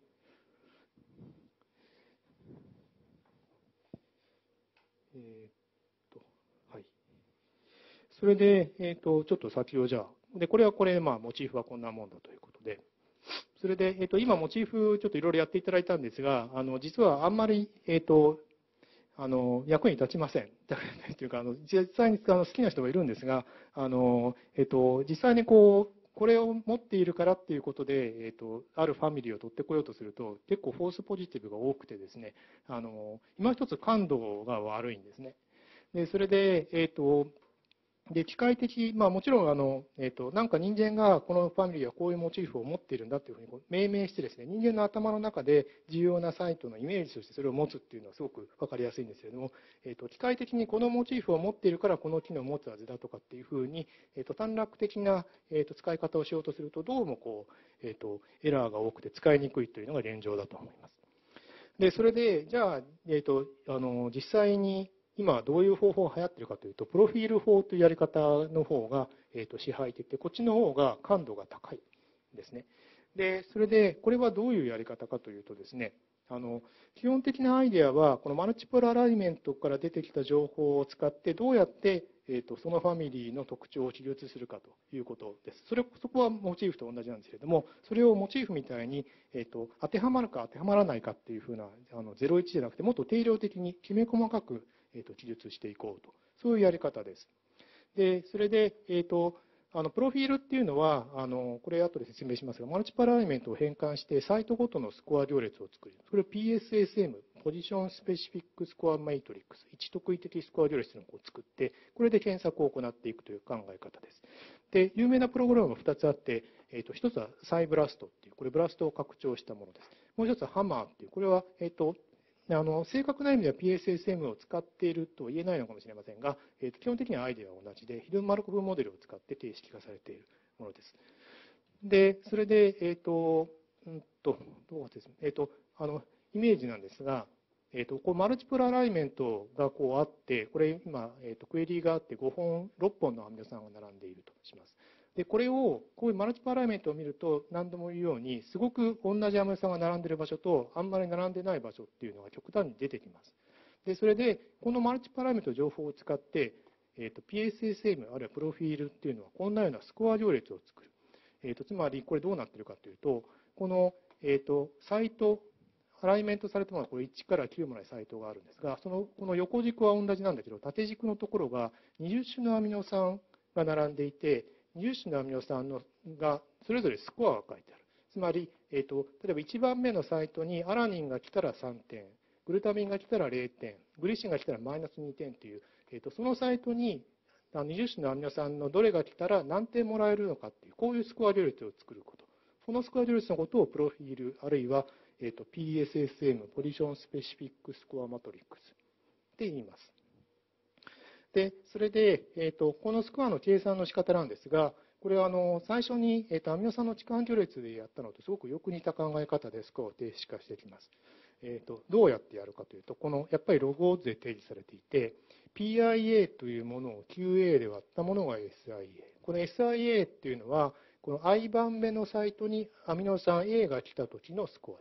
えーそれで、えっと、ちょっと先をじゃあ、で、これはこれ、まあ、モチーフはこんなもんだということで、それで、えっと、今、モチーフ、ちょっといろいろやっていただいたんですが、あの、実はあんまり、えっと、あの、役に立ちません。というか、あの、実際にあの好きな人がいるんですが、あの、えっと、実際にこう、これを持っているからっていうことで、えっと、あるファミリーを取ってこようとすると、結構フォースポジティブが多くてですね、あの、今一つ感度が悪いんですね。で、それで、えっと、で、機械的、まあもちろん、あの、えっと、なんか人間がこのファミリーはこういうモチーフを持っているんだというふうにこう命名してですね、人間の頭の中で重要なサイトのイメージとしてそれを持つっていうのはすごくわかりやすいんですけれども、えっと、機械的にこのモチーフを持っているからこの機能を持つはずだとかっていうふうに、えっと、短絡的な、えっと、使い方をしようとすると、どうもこう、えっと、エラーが多くて使いにくいというのが現状だと思います。で、それで、じゃあ、えっと、あの、実際に今どういう方法が流行っているかというと、プロフィール法というやり方の方が、えっと、支配的で、こっちの方が感度が高いですね。で、それで、これはどういうやり方かというとですね、あの、基本的なアイデアは、このマルチプルアライメントから出てきた情報を使って、どうやって、えっと、そのファミリーの特徴を記述するかということです。それ、そこはモチーフと同じなんですけれども、それをモチーフみたいに、えっと、当てはまるか当てはまらないかっていうふうな、あの、ゼロイチじゃなくて、もっと定量的にきめ細かく、えっと、記述していこうと。そういうやり方です。で、それで、えっと、あのプロフィールっていうのは、あのこれ後で説明しますが、マルチパラメントを変換して、サイトごとのスコア行列を作る。それを ピーエスエスエム、ポジションスペシフィックスコアマトリックス、一特異的スコア行列というのを作って、これで検索を行っていくという考え方です。で、有名なプログラムがふたつあって、えっと、ひとつはサイブラストっていう、これブラストを拡張したものです。もうひとつはハマーっていう、これは、えっと、あの正確な意味では ピーエスエスエム を使っているとは言えないのかもしれませんが、えー、と基本的にはアイデアは同じで、ヒルンマルコフモデルを使って定式化されているものです。で、それで、えっ、ー、と、うんと、どうですね、えっ、ー、と、あの、イメージなんですが、えっ、ー、と、こうマルチプルアライメントがこうあって、これ今、えっ、と、クエリがあってごほん、ろっぽんのアミノ酸が並んでいるとします。で、これを、こういうマルチパラメートを見ると、何度も言うように、すごく同じアミノ酸が並んでいる場所と、あんまり並んでない場所っていうのが極端に出てきます。で、それで、このマルチパラメート情報を使って、えっ、ー、と、ピーエスエスエム、あるいはプロフィールっていうのは、こんなようなスコア行列を作る。えっ、ー、と、つまり、これどうなっているかというと、この、えっ、ー、と、サイト、アライメントされたものはこれいちからきゅうまでサイトがあるんですが、その、この横軸は同じなんだけど、縦軸のところがにじゅっ種のアミノ酸が並んでいて、にじゅっ種のアミノ酸のがそれぞれスコアが書いてある。つまり、えーと、例えばいちばんめのサイトにアラニンが来たらさんてん、グルタミンが来たられいてん、グリシンが来たらマイナスにてんという、えーと、そのサイトににじゅっ種のアミノ酸のどれが来たら何点もらえるのかっていう、こういうスコア行列を作ること。このスコア行列のことをプロフィール、あるいは、えーと、ピーエスエスエム、ポジションスペシフィックスコアマトリックスって言います。で、それで、えーと、このスコアの計算の仕方なんですが、これはあの最初に、えーと、アミノ酸の置換行列でやったのとすごくよく似た考え方でスコアを定式化していきます。えーと、どうやってやるかというと、このやっぱりログオッズで定義されていて、ピーアイエー というものを キューエー で割ったものが エスアイエー。この エスアイエー っていうのは、この i 番目のサイトにアミノ酸 A が来た時のスコアです。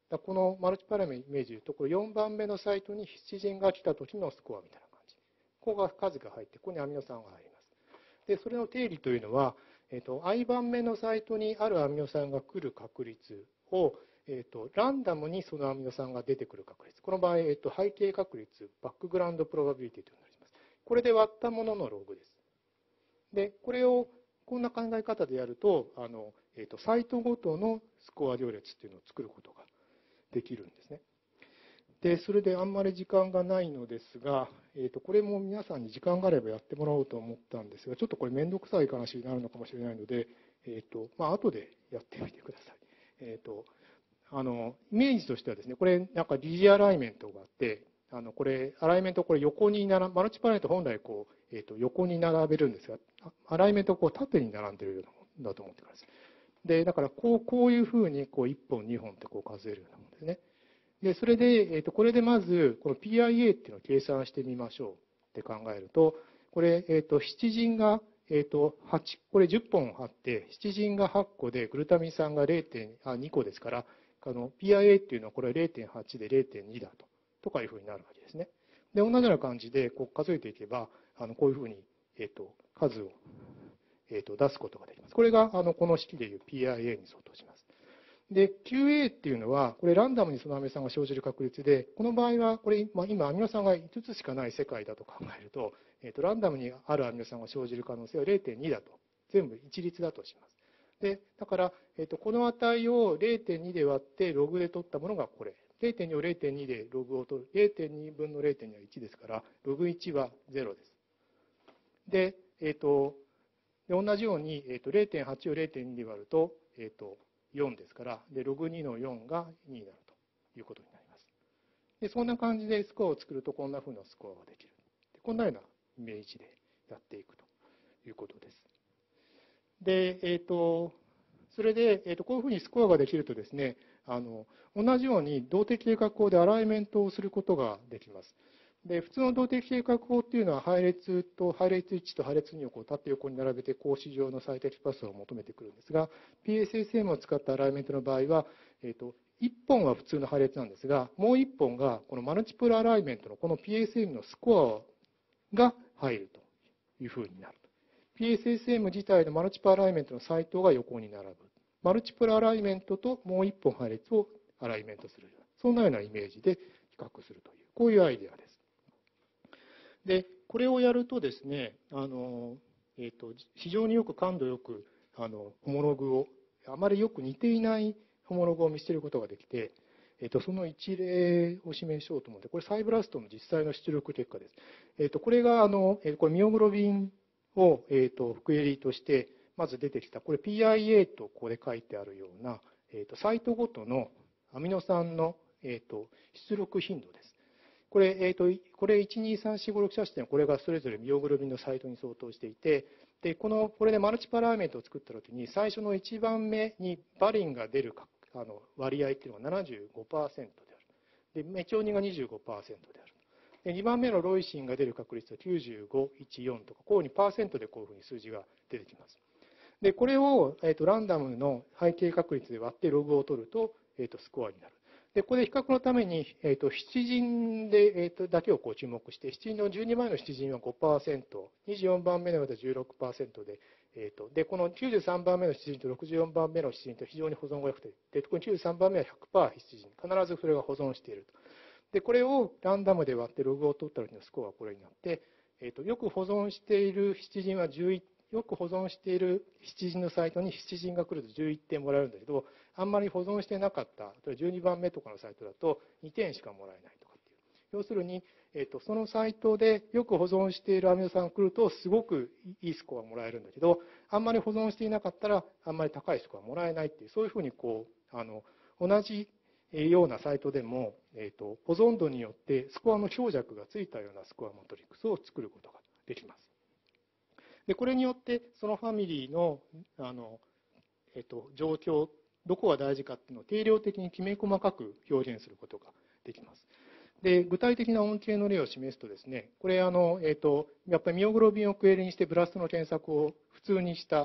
だこのマルチパラメイメージでいうと、これよんばんめのサイトにヒスチジンが来た時のスコアみたいな感じ。ここが数が入って、ここにアミノ酸が入ります。で、それの定理というのは、えっと、i 番目のサイトにあるアミノ酸が来る確率を、えっと、ランダムにそのアミノ酸が出てくる確率。この場合、えっと、背景確率、バックグラウンドプロバビリティというのになります。これで割ったもののログです。で、これをこんな考え方でやると、あの、えっと、サイトごとのスコア行列っていうのを作ることができるんですね。で、それであんまり時間がないのですが、えっと、これも皆さんに時間があればやってもらおうと思ったんですが、ちょっとこれめんどくさい話になるのかもしれないので、えっと、まあ、後でやってみてください。えっと、あの、イメージとしてはですね、これなんか疑似アライメントがあって、あの、これ、アライメントをこれ横に並マルチパラメート本来こう、えっと、横に並べるんですが、アライメントをこう縦に並んでいるようなものだと思ってください。で、だからこう、こういうふうにこういっぽん、にほんってこう数えるようなものですね。で、それで、えっと、これでまず、この ピーアイエー っていうのを計算してみましょうって考えると、これ、えっと、シチジンが、えっと、はち、これじゅっぽんあって、シチジンがはっこで、グルタミン酸が れいてんにこですから、あの、ピーアイエー っていうのはこれ れいてんはち で れいてんに だと、とかいうふうになるわけですね。で、同じような感じで、こう数えていけば、あの、こういうふうに、えっと、数を、えっと、出すことができます。これが、あの、この式でいう ピーアイエー に相当します。で、キューエー っていうのは、これランダムにそのアミノ酸が生じる確率で、この場合は、これ、まあ、今アミノ酸がいつつしかない世界だと考えると、えっと、ランダムにあるアミノ酸が生じる可能性は れいてんに だと、全部一律だとします。で、だから、えっと、この値を れいてんに で割ってログで取ったものがこれ。れいてんに を れいてんに でログを取る。れいてんに 分の れいてんに はいちですから、ログいちはゼロです。で、えっと、で同じように、えっと、れいてんはち を れいてんに で割ると、えっと、よんですから、で、ログにのよんがにになるということになります。で、そんな感じでスコアを作ると、こんな風なスコアができる。でこんなようなイメージでやっていくということです。で、えっと、それで、えっと、こういうふうにスコアができるとですね、あの、同じように動的計画法でアライメントをすることができます。で、普通の動的計画法っていうのは、配列と配列いちと配列にをこう縦横に並べて格子状の最適パスを求めてくるんですが、ピーエスエスエム を使ったアライメントの場合は、えっと、いっぽんは普通の配列なんですが、もういっぽんがこのマルチプルアライメントのこの ピーエスエム のスコアが入るというふうになる。ピーエスエスエム 自体のマルチプルアライメントのサイトが横に並ぶ。マルチプルアライメントともういっぽん配列をアライメントする。そんなようなイメージで比較するという、こういうアイデアです。で、これをやるとですね、あの、えっと、非常によく感度よく、あの、ホモログを、あまりよく似ていないホモログを見つけることができて、えっと、その一例を示しようと思って、これサイブラストの実際の出力結果です。えっと、これが、あの、これミオグロビンを、えっと、複エリとして、まず出てきた、これ ピーアイエー とここで書いてあるような、えっと、サイトごとのアミノ酸の、えっと、出力頻度です。これ、えっと、これいち、に、さん、よん、ご、ろく、なな、はちてん、これがそれぞれミオグロビンのサイトに相当していて、で、この、これでマルチパラメートを作ったときに、最初のいちばんめにバリンが出るあの割合っていうのが ななじゅうごパーセント である。で、メチオニンが にじゅうごパーセント である。で、にばんめのロイシンが出る確率はきゅうじゅうご、いち、よんとか、こういうふうにパーセントでこういうふうに数字が出てきます。で、これを、えっと、ランダムの背景確率で割ってログを取ると、えっと、スコアになる。で、ここで比較のために、えっと、七陣で、えっと、だけをこう注目して、七陣のじゅうにばんめの七陣は ごパーセント、にじゅうよんばんめのはじゅうろくパーセントで、えっと、で、このきゅうじゅうさんばんめの七陣とろくじゅうよんばんめの七陣と非常に保存が良くて、で、このきゅうじゅうさんばんめは ひゃくパーセント 七陣、必ずそれが保存していると。で、これをランダムで割ってログを取った時のスコアはこれになって、えっと、よく保存している七陣はじゅういち、よく保存している七陣のサイトに七陣が来るとじゅういってんもらえるんだけど、あんまり保存してなかった、例えばじゅうにばんめとかのサイトだとにてんしかもらえないとかっていう。要するに、えっと、そのサイトでよく保存しているアミノ酸が来るとすごくいいスコアがもらえるんだけど、あんまり保存していなかったらあんまり高いスコアがもらえないっていう、そういうふうにこう、あの、同じようなサイトでも、えっと、保存度によってスコアの強弱がついたようなスコアマトリックスを作ることができます。で、これによって、そのファミリーの、あの、えっと、状況、どこが大事かっていうのを定量的にきめ細かく表現することができます。で、具体的な恩恵の例を示すとですね、これ、あの、えっと、やっぱりミオグロビンをクエリにしてブラストの検索を普通にした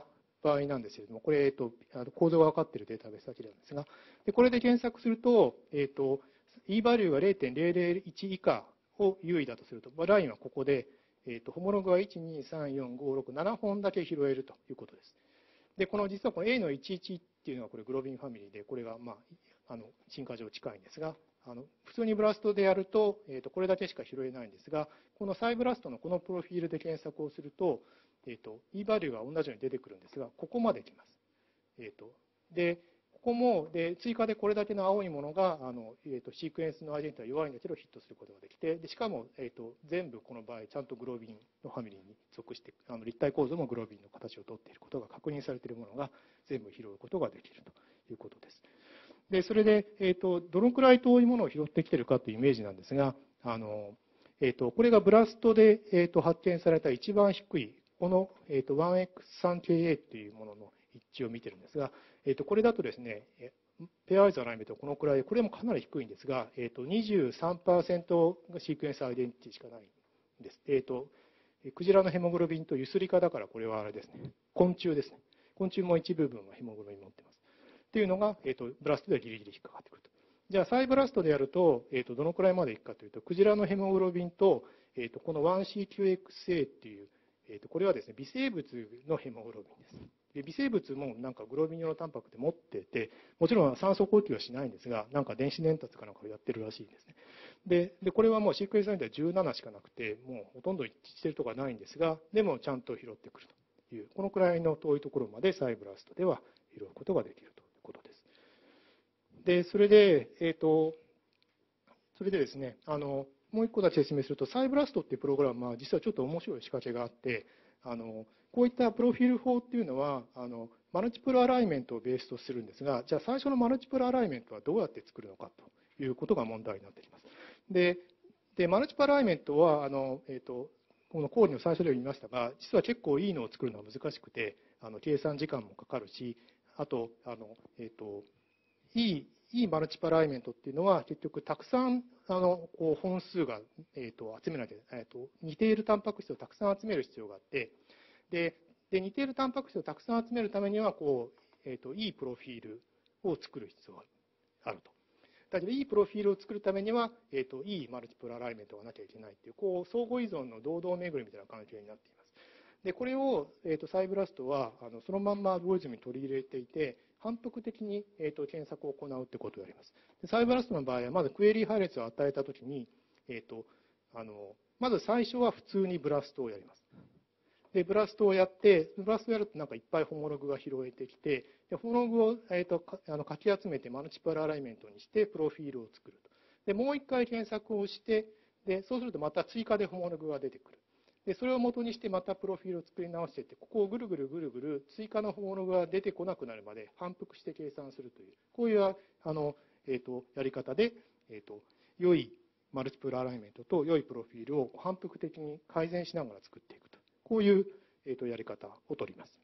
場合なんですけれども、これ、えっと、構造が分かっているデータベースだけなんですが、でこれで検索すると、えっと、E バリューが れいてんぜろぜろいち 以下を優位だとすると、ラインはここで、えっと、ホモログはいち、に、さん、よん、ご、ろく、ななほんだけ拾えるということです。で、この実はこの エー のいちいちっていうのはこれグロビンファミリーで、これがまあ、あの進化上近いんですが、あの普通にブラストでやると、えー、とこれだけしか拾えないんですが、このサイブラストのこのプロフィールで検索をすると、えー、と E バリューが同じように出てくるんですが、ここまで来ます。えー、とでここもで追加でこれだけの青いものがあの、えー、とシークエンスのアイデンティティは弱いんだけどヒットすることができて、でしかも、えー、と全部この場合ちゃんとグロビンのファミリーに属して、あの立体構造もグロビンの形をとっていることが確認されているものが全部拾うことができるということです。でそれで、えー、とどのくらい遠いものを拾ってきているかというイメージなんですが、あのえー、とこれがブラストで、えー、と発見された一番低いこの、えー、と ワンエックススリーケーエー というものの一致を見てるんですが、えー、とこれだとですね、ペアワイズアライメントはこのくらい、これもかなり低いんですが、えー、と にじゅうさんパーセント がシークエンスアイデンティティしかないんです。えー、とクジラのヘモグロビンとユスリカだからこれはあれですね、昆虫ですね。昆虫も一部分はヘモグロビン持ってます。っていうのが、えー、とブラストではギリギリ引っかかってくると。じゃあ、再ブラストでやると、えー、とどのくらいまでいくかというと、クジラのヘモグロビンと、えー、とこの ワンシーキューエックスエー っていう、えー、とこれはですね、微生物のヘモグロビンです。で微生物もなんかグロビン用のタンパクって持ってて、もちろん酸素呼吸はしないんですが、なんか電子伝達かなんかをやってるらしいんですね。で、でこれはもうシークエンスラインではじゅうななしかなくて、もうほとんど一致しているところはないんですが、でもちゃんと拾ってくるという、このくらいの遠いところまでサイブラストでは拾うことができるということです。で、それで、えっと、それでですね、あの、もう一個だけ説明すると、サイブラストっていうプログラムは実はちょっと面白い仕掛けがあって、あの、こういったプロフィール法っていうのは、あの、マルチプルアライメントをベースとするんですが、じゃあ最初のマルチプルアライメントはどうやって作るのかということが問題になってきます。で、でマルチプルアライメントは、あの、えっと、この講義の最初でも言いましたが、実は結構いいのを作るのは難しくて、あの計算時間もかかるし、あと、あの、えっと、いい、いいマルチパライメントっていうのは、結局、たくさんあのこう本数が、えー、と集めなきゃ、えー、と似ているタンパク質をたくさん集める必要があって、で、で似ているタンパク質をたくさん集めるためにはこう、えー、といいプロフィールを作る必要があると。だけど、いいプロフィールを作るためには、えー、といいマルチプルアライメントがなきゃいけないっていう、こう相互依存の堂々巡りみたいな関係になっています。でこれを、えー、とサイブラストはあのそのまんまアルゴリズムに取り入れていて、反復的に、えー、と検索を行うということをやります。でサイブラストの場合は、まずクエリ配列を与えたときに、えー、とあのまず最初は普通にブラストをやります。でブラストをやって、ブラストをやるとなんかいっぱいホモログが拾えてきて、でホモログを、えー、とかあのかき集めてマルチプルアライメントにしてプロフィールを作ると。でもう一回検索をして、でそうするとまた追加でホモログが出てくる。でそれを元にしてまたプロフィールを作り直していって、ここをぐるぐるぐるぐる追加のホモログが出てこなくなるまで反復して計算するという、こういうあの、えー、とやり方で、えー、と良いマルチプルアライメントと良いプロフィールを反復的に改善しながら作っていくと、こういう、えー、とやり方を取ります。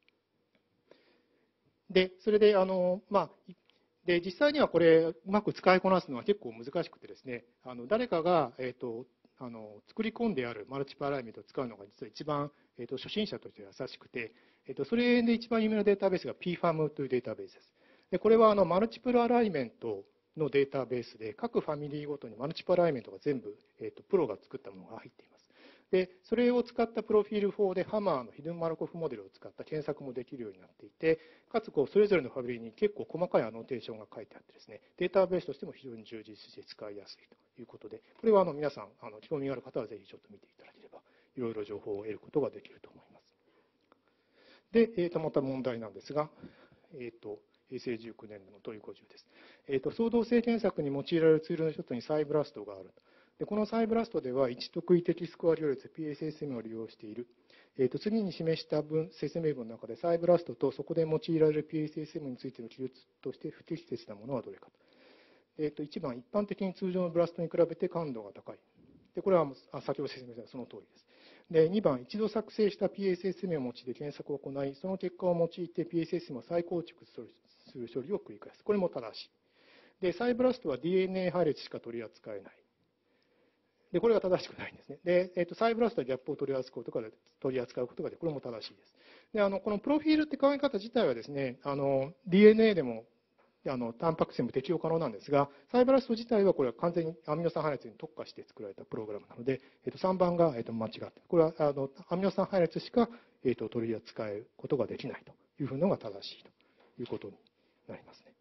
でそれであの、まあで実際にはこれうまく使いこなすのは結構難しくてですね、あの誰かが、えー、とあの作り込んであるマルチプルアライメントを使うのが実は一番、えー、と初心者として優しくて、えー、とそれで一番有名なデータベースが ピーファム というデータベースです。でこれはあのマルチプルアライメントのデータベースで、各ファミリーごとにマルチプルアライメントが全部、えー、とプロが作ったものが入っています。でそれを使ったプロフィール法でハマーのヒドゥンマルコフモデルを使った検索もできるようになっていて、かつこうそれぞれのファミリーに結構細かいアノテーションが書いてあってですね、データベースとしても非常に充実して使いやすいということで、これはあの皆さんあの興味がある方はぜひちょっと見ていただければ、いろいろ情報を得ることができると思います。で、えー、とまた問題なんですが、えー、とへいせいじゅうきゅうねん度の問いごじゅうです。えー、と相動性検索に用いられるツールの一つにサイブラストがあると。でこのサイブラストでは、一特異的スコア行列 ピーエスエスエム を利用している。えー、と次に示した文説明文の中で、サイブラストとそこで用いられる ピーエスエスエム についての記述として不適切なものはどれかと。えー、といちばん、一般的に通常のブラストに比べて感度が高い。でこれは先ほど説明したその通りです。でにばん、一度作成した ピーエスエスエム を用いて検索を行い、その結果を用いて ピーエスエスエム を再構築する処理を繰り返す。これも正しい。でサイブラストは ディーエヌエー 配列しか取り扱えない。 で、これが正しくないんですね。で、えっと、サイブラスとギャップを取り扱うことが、取り扱うことがで、これも正しいです。で、あの、このプロフィールって考え方自体はですね、あの、ディーエヌエー でも、あの、タンパク質にも適用可能なんですが、サイブラスト自体はこれは完全にアミノ酸配列に特化して作られたプログラムなので、えっと、さんばんが、えっと、間違って、これは、あの、アミノ酸配列しか、えっと、取り扱うことができないというふうのが正しいということになりますね。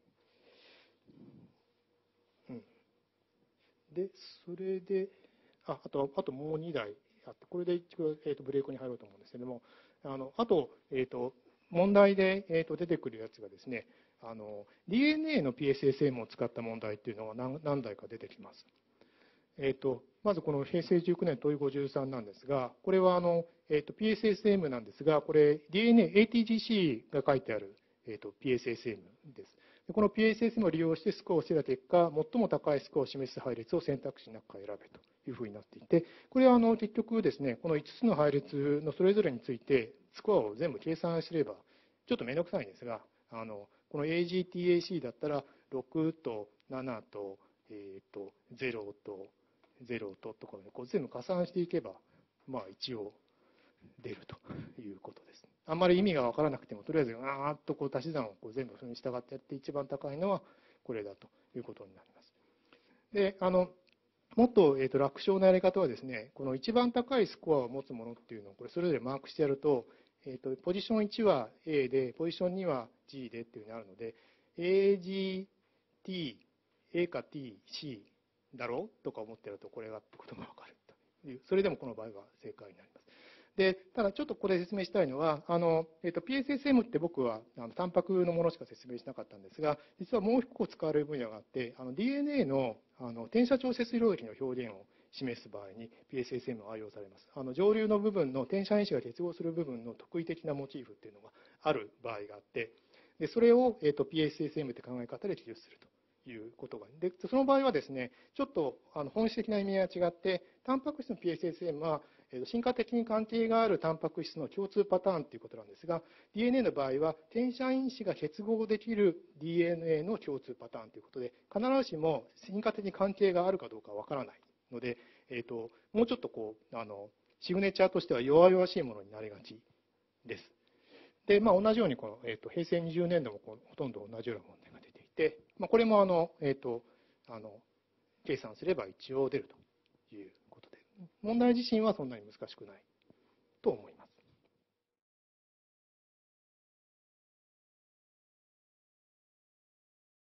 うん。で、それで、あ、あと、あともうにだいあって、これで一応、えっと、ブレイクに入ろうと思うんですけれども、あの、あと、えっと、問題で、えっと、出てくるやつがですね、あの、ディーエヌエー の ピーエスエスエム を使った問題っていうのが何何題か出てきます。えっと、まずこの平成じゅうきゅうねん問いごじゅうさんなんですが、これはあの、えっと、ピーエスエスエム なんですが、これ ディーエヌエー、エーティージーシー が書いてある、えっと、ピーエスエスエム です。でこの ピーエスエスエム を利用してスコアをしてた結果、最も高いスコアを示す配列を選択肢の中から選べというふうになっていて、これはあの結局ですね、このいつつの配列のそれぞれについて、スコアを全部計算すれば、ちょっとめんどくさいんですが、あのこの エージーティーエーシー だったら、ろくとななと、えっと、ゼロと、ゼロととかでこう全部加算していけば、まあ一応出るということです。あんまり意味が分からなくても、とりあえず、あーっとこう足し算をこう全部それに従ってやって、一番高いのはこれだということになります。で、あの、もっと、えー、と楽勝なやり方はですね、この一番高いスコアを持つものっていうのを、これそれぞれマークしてやると、えー、とポジションいちは A で、ポジションには G でっていうふうになるので、エージーティー、A か T、C だろうとか思ってやると、これがってことが分かるという、それでもこの場合は正解になります。で、ただちょっとこれ説明したいのは、あの、えっと、ピーエスエスエム って僕はあのタンパクのものしか説明しなかったんですが、実はもう一個使われる分野があって、あの ディーエヌエー のあの転写調節領域の表現を示す場合に ピーエスエスエム を愛用されます。あの上流の部分の転写因子が結合する部分の特異的なモチーフっていうのがある場合があって、でそれを、えっと、ピーエスエスエム って考え方で記述するということが、でその場合はですね、ちょっとあの本質的な意味合いが違って、タンパク質の ピーエスエスエム は進化的に関係があるタンパク質の共通パターンということなんですが、ディーエヌエー の場合は転写因子が結合できる ディーエヌエー の共通パターンということで、必ずしも進化的に関係があるかどうかわからないので、えーと、もうちょっとこうあのシグネチャーとしては弱々しいものになりがちです。で、まあ、同じようにこの、えーと、平成にじゅうねんどもこうほとんど同じような問題が出ていて、まあ、これもあの、えーと、あの計算すれば一応出るということで、問題自身はそんなに難しくないと思います。